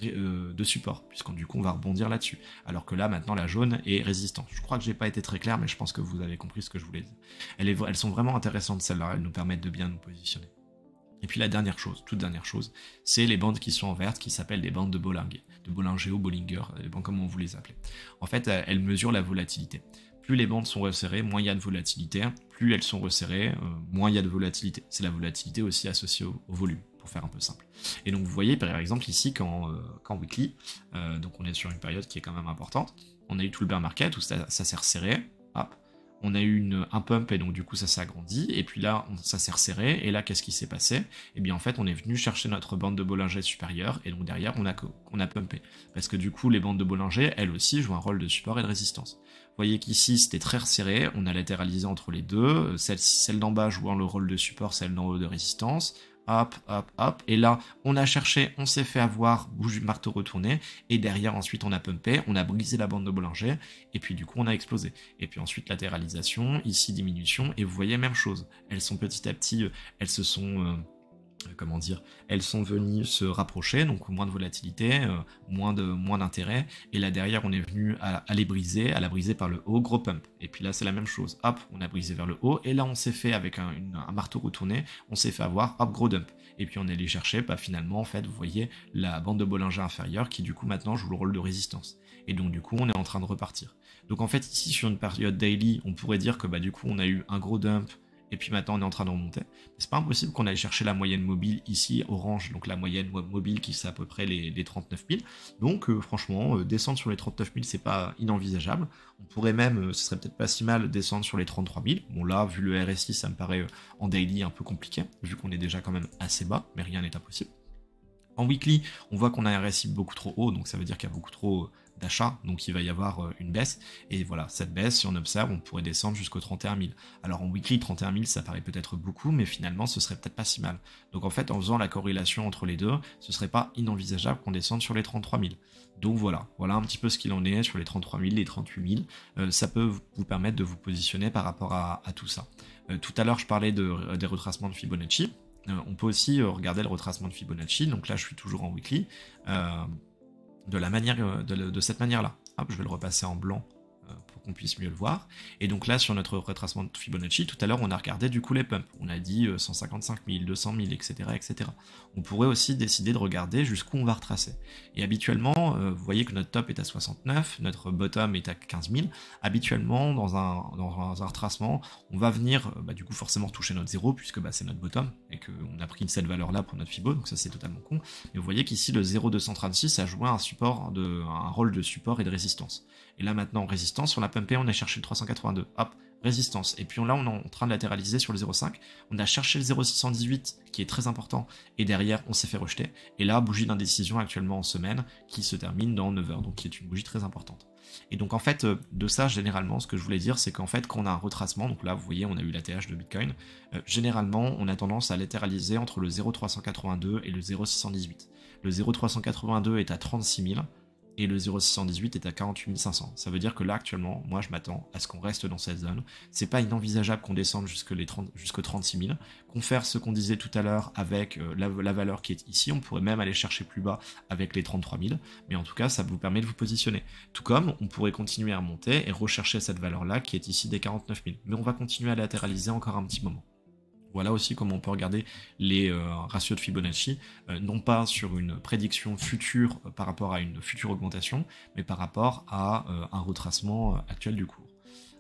de support, puisqu'on du coup on va rebondir là-dessus. Alors que là maintenant la jaune est résistante. Je crois que j'ai pas été très clair, mais je pense que vous avez compris ce que je voulais dire. Elle est, elles sont vraiment intéressantes celles-là, elles nous permettent de bien nous positionner. Et puis la dernière chose, toute dernière chose, c'est les bandes qui sont en verte, qui s'appellent des bandes de Bollinger, de Bollinger ou Bollinger, dépend comment vous les appelez. En fait, elles mesurent la volatilité. Plus les bandes sont resserrées, moins il y a de volatilité. Plus elles sont resserrées, euh, moins il y a de volatilité. C'est la volatilité aussi associée au, au volume, pour faire un peu simple. Et donc vous voyez par exemple ici qu'en euh, qu'en weekly, euh, donc on est sur une période qui est quand même importante, on a eu tout le bear market où ça, ça s'est resserré, hop, on a eu une, un pump et donc du coup ça s'est agrandi, et puis là on, ça s'est resserré, et là qu'est-ce qui s'est passé? Et bien en fait on est venu chercher notre bande de Bollinger supérieure, et donc derrière on a, on a pumpé. Parce que du coup les bandes de Bollinger, elles aussi, jouent un rôle de support et de résistance. Vous voyez qu'ici c'était très resserré, on a latéralisé entre les deux, celle, celle d'en bas jouant le rôle de support, celle d'en haut de résistance, hop, hop, hop, et là on a cherché, on s'est fait avoir, bouge marteau retourné, et derrière ensuite on a pumpé, on a brisé la bande de Bollinger, et puis du coup on a explosé. Et puis ensuite latéralisation, ici diminution, et vous voyez même chose, elles sont petit à petit, elles se sont... Euh, comment dire, elles sont venues se rapprocher, donc moins de volatilité, euh, moins de moins d'intérêt, et là derrière on est venu à, à les briser, à la briser par le haut, gros pump, et puis là c'est la même chose, hop, on a brisé vers le haut, et là on s'est fait avec un, une, un marteau retourné, on s'est fait avoir, hop, gros dump, et puis on est allé chercher, bah finalement en fait vous voyez la bande de Bollinger inférieure qui du coup maintenant joue le rôle de résistance, et donc du coup on est en train de repartir. Donc en fait ici sur une période daily, on pourrait dire que bah du coup on a eu un gros dump, et puis maintenant on est en train de remonter. C'est pas impossible qu'on aille chercher la moyenne mobile ici, orange, donc la moyenne mobile qui c'est à peu près les, les trente-neuf mille. Donc euh, franchement, euh, descendre sur les trente-neuf mille, c'est pas inenvisageable. On pourrait même, euh, ce serait peut-être pas si mal, descendre sur les trente-trois mille. Bon là, vu le R S I, ça me paraît euh, en daily un peu compliqué, vu qu'on est déjà quand même assez bas, mais rien n'est impossible. En weekly, on voit qu'on a un R S I beaucoup trop haut, donc ça veut dire qu'il y a beaucoup trop d'achat, donc il va y avoir une baisse, et voilà, cette baisse, si on observe, on pourrait descendre jusqu'au trente et un mille. Alors en weekly, trente et un mille, ça paraît peut-être beaucoup, mais finalement, ce serait peut-être pas si mal. Donc en fait, en faisant la corrélation entre les deux, ce serait pas inenvisageable qu'on descende sur les trente-trois mille. Donc voilà, voilà un petit peu ce qu'il en est sur les trente-trois mille, les trente-huit mille, euh, ça peut vous permettre de vous positionner par rapport à, à tout ça. Euh, tout à l'heure, je parlais de, des retracements de Fibonacci. Euh, on peut aussi euh, regarder le retracement de Fibonacci, donc là je suis toujours en weekly, euh, de, la manière, de, de cette manière-là. Hop, je vais le repasser en blanc euh, pour qu'on puisse mieux le voir. Et donc là, sur notre retracement de Fibonacci, tout à l'heure on a regardé du coup les pumps. On a dit euh, cent cinquante-cinq mille, deux cent mille, et cetera, et cetera. On pourrait aussi décider de regarder jusqu'où on va retracer. Et habituellement, euh, vous voyez que notre top est à soixante-neuf, notre bottom est à quinze mille. Habituellement, dans un, dans un retracement, on va venir bah, du coup forcément toucher notre zéro, puisque bah, c'est notre bottom, et qu'on a pris cette valeur-là pour notre Fibo, donc ça c'est totalement con. Et vous voyez qu'ici, le zéro deux cent trente-six a joué un, support de, un rôle de support et de résistance. Et là maintenant, en résistance, on a pumpé, on a cherché le trois cent quatre-vingt-deux. Hop, résistance. Et puis là, on est en train de latéraliser sur le zéro virgule cinq. On a cherché le zéro virgule six cent dix-huit, qui est très important. Et derrière, on s'est fait rejeter. Et là, bougie d'indécision actuellement en semaine, qui se termine dans neuf heures, donc qui est une bougie très importante. Et donc en fait, de ça, généralement, ce que je voulais dire, c'est qu'en fait, quand on a un retracement, donc là, vous voyez, on a eu l'A T H de Bitcoin, euh, généralement, on a tendance à latéraliser entre le zéro virgule trois cent quatre-vingt-deux et le zéro virgule six cent dix-huit. Le zéro virgule trois cent quatre-vingt-deux est à trente-six mille, et le zéro virgule six cent dix-huit est à quarante-huit mille cinq cents. Ça veut dire que là, actuellement, moi, je m'attends à ce qu'on reste dans cette zone. C'est pas inenvisageable qu'on descende jusqu'aux jusqu'aux trente-six mille, qu'on fasse ce qu'on disait tout à l'heure avec euh, la, la valeur qui est ici. On pourrait même aller chercher plus bas avec les trente-trois mille, mais en tout cas, ça vous permet de vous positionner. Tout comme on pourrait continuer à remonter et rechercher cette valeur-là qui est ici des quarante-neuf mille. Mais on va continuer à latéraliser encore un petit moment. Voilà aussi comment on peut regarder les euh, ratios de Fibonacci, euh, non pas sur une prédiction future euh, par rapport à une future augmentation, mais par rapport à euh, un retracement euh, actuel du cours.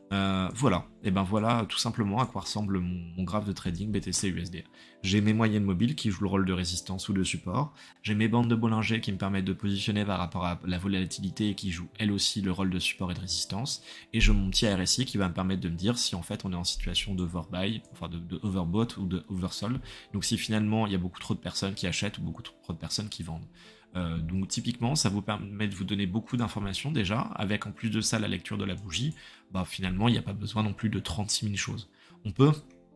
Euh, voilà, et ben voilà tout simplement à quoi ressemble mon, mon graphe de trading B T C U S D. J'ai mes moyennes mobiles qui jouent le rôle de résistance ou de support, j'ai mes bandes de Bollinger qui me permettent de positionner par rapport à la volatilité et qui jouent elles aussi le rôle de support et de résistance, et j'ai mon petit R S I qui va me permettre de me dire si en fait on est en situation d'overbuy, enfin de, de overbought ou de oversold, donc si finalement il y a beaucoup trop de personnes qui achètent ou beaucoup trop de personnes qui vendent. Euh, donc typiquement, ça vous permet de vous donner beaucoup d'informations déjà, avec en plus de ça la lecture de la bougie, bah finalement il n'y a pas besoin non plus de trente-six mille choses. On peut,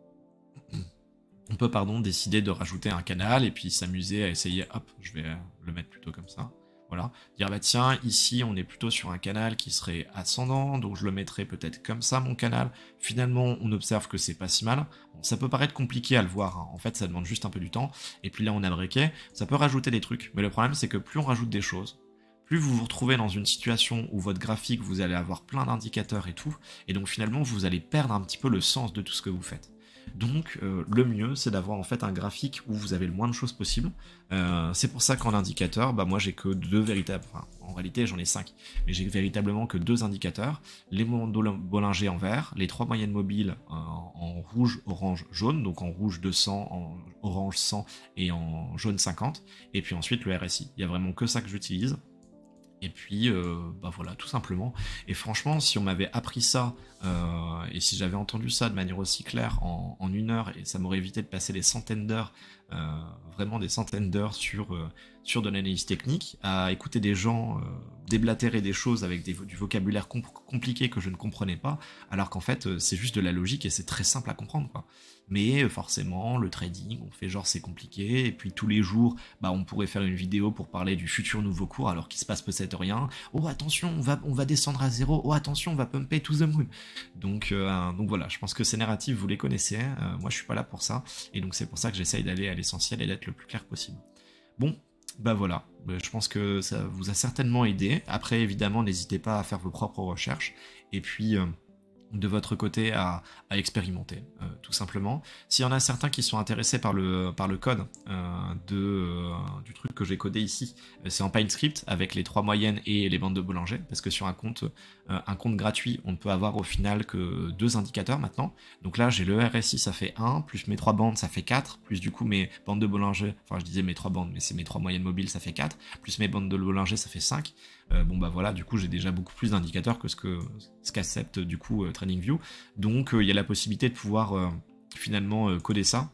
on peut pardon, décider de rajouter un canal et puis s'amuser à essayer, hop, je vais le mettre plutôt comme ça. Voilà, dire bah tiens, ici on est plutôt sur un canal qui serait ascendant, donc je le mettrai peut-être comme ça mon canal. Finalement on observe que c'est pas si mal. Bon, ça peut paraître compliqué à le voir, hein. En fait ça demande juste un peu du temps. Et puis là on a breaké, ça peut rajouter des trucs, mais le problème c'est que plus on rajoute des choses, plus vous vous retrouvez dans une situation où votre graphique vous allez avoir plein d'indicateurs et tout, et donc finalement vous allez perdre un petit peu le sens de tout ce que vous faites. Donc euh, le mieux c'est d'avoir en fait un graphique où vous avez le moins de choses possible. Euh, c'est pour ça qu'en indicateur, bah moi j'ai que deux véritables, enfin en réalité j'en ai cinq, mais j'ai véritablement que deux indicateurs, les moments de Bollinger en vert, les trois moyennes mobiles euh, en rouge, orange, jaune, donc en rouge deux cents, en orange cent et en jaune cinquante, et puis ensuite le R S I. Il y a vraiment que ça que j'utilise. Et puis, euh, bah voilà, tout simplement. Et franchement, si on m'avait appris ça, euh, et si j'avais entendu ça de manière aussi claire en, en une heure, et ça m'aurait évité de passer des centaines d'heures, euh, vraiment des centaines d'heures sur, euh, sur de l'analyse technique, à écouter des gens euh, déblatérer des choses avec des, du vocabulaire comp compliqué que je ne comprenais pas, alors qu'en fait, c'est juste de la logique et c'est très simple à comprendre, quoi. Mais forcément, le trading, on fait genre c'est compliqué, et puis tous les jours, bah on pourrait faire une vidéo pour parler du futur nouveau cours, alors qu'il se passe peut-être rien. Oh attention, on va, on va descendre à zéro, oh attention, on va pumper to the moon. Donc, euh, donc voilà, je pense que ces narratifs, vous les connaissez, euh, moi je suis pas là pour ça, et donc c'est pour ça que j'essaye d'aller à l'essentiel et d'être le plus clair possible. Bon, bah voilà, je pense que ça vous a certainement aidé. Après, évidemment, n'hésitez pas à faire vos propres recherches, et puis... Euh, de votre côté à, à expérimenter, euh, tout simplement. S'il y en a certains qui sont intéressés par le, par le code euh, de, euh, du truc que j'ai codé ici, euh, c'est en PineScript avec les trois moyennes et les bandes de Bollinger, parce que sur un compte, euh, un compte gratuit, on ne peut avoir au final que deux indicateurs maintenant. Donc là, j'ai le R S I, ça fait un, plus mes trois bandes, ça fait quatre, plus du coup mes bandes de Bollinger, enfin je disais mes trois bandes, mais c'est mes trois moyennes mobiles, ça fait quatre, plus mes bandes de Bollinger, ça fait cinq. Euh, bon bah voilà, du coup j'ai déjà beaucoup plus d'indicateurs que ce que ce qu'accepte du coup euh, TradingView, donc il euh, y a la possibilité de pouvoir euh, finalement euh, coder ça.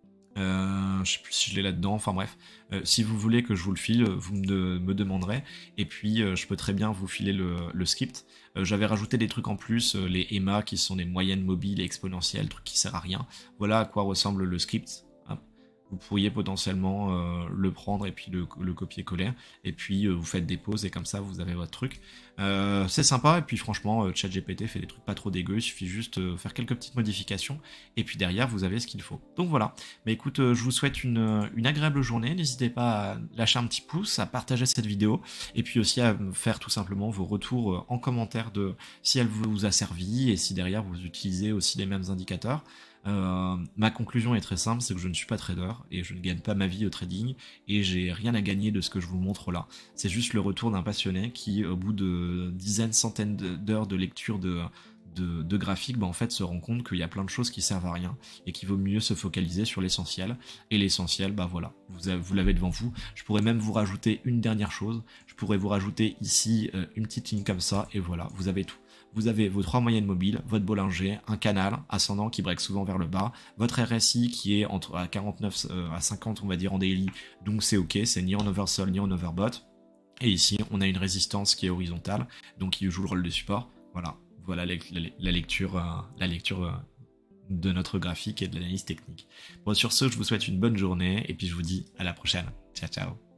Euh, je sais plus si je l'ai là-dedans, enfin bref, euh, si vous voulez que je vous le file, vous me, de, me demanderez, et puis euh, je peux très bien vous filer le, le script. Euh, j'avais rajouté des trucs en plus, euh, les E M A qui sont des moyennes mobiles et exponentielles, truc qui sert à rien. Voilà à quoi ressemble le script. Vous pourriez potentiellement euh, le prendre et puis le, le copier-coller, et puis euh, vous faites des pauses et comme ça vous avez votre truc. Euh, c'est sympa, et puis franchement, euh, ChatGPT fait des trucs pas trop dégueux, il suffit juste de euh, faire quelques petites modifications, et puis derrière vous avez ce qu'il faut. Donc voilà, mais écoute, euh, je vous souhaite une, une agréable journée, n'hésitez pas à lâcher un petit pouce, à partager cette vidéo, et puis aussi à me faire tout simplement vos retours euh, en commentaire de si elle vous a servi, et si derrière vous utilisez aussi les mêmes indicateurs. Euh, ma conclusion est très simple, c'est que je ne suis pas trader et je ne gagne pas ma vie au trading et j'ai rien à gagner de ce que je vous montre là. C'est juste le retour d'un passionné qui, au bout de dizaines, centaines d'heures de lecture de, de, de graphiques, bah en fait se rend compte qu'il y a plein de choses qui servent à rien et qu'il vaut mieux se focaliser sur l'essentiel. Et l'essentiel, bah voilà, vous, avez, vous l'avez devant vous. Je pourrais même vous rajouter une dernière chose, je pourrais vous rajouter ici euh, une petite ligne comme ça et voilà, vous avez tout. Vous avez vos trois moyennes mobiles, votre Bollinger, un canal ascendant qui break souvent vers le bas, votre R S I qui est entre à quarante-neuf euh, à cinquante on va dire en daily, donc c'est ok, c'est ni en oversold ni en overbought. Et ici on a une résistance qui est horizontale, donc qui joue le rôle de support. Voilà, voilà la, la, la lecture, euh, la lecture euh, de notre graphique et de l'analyse technique. Bon, sur ce, je vous souhaite une bonne journée et puis je vous dis à la prochaine. Ciao ciao.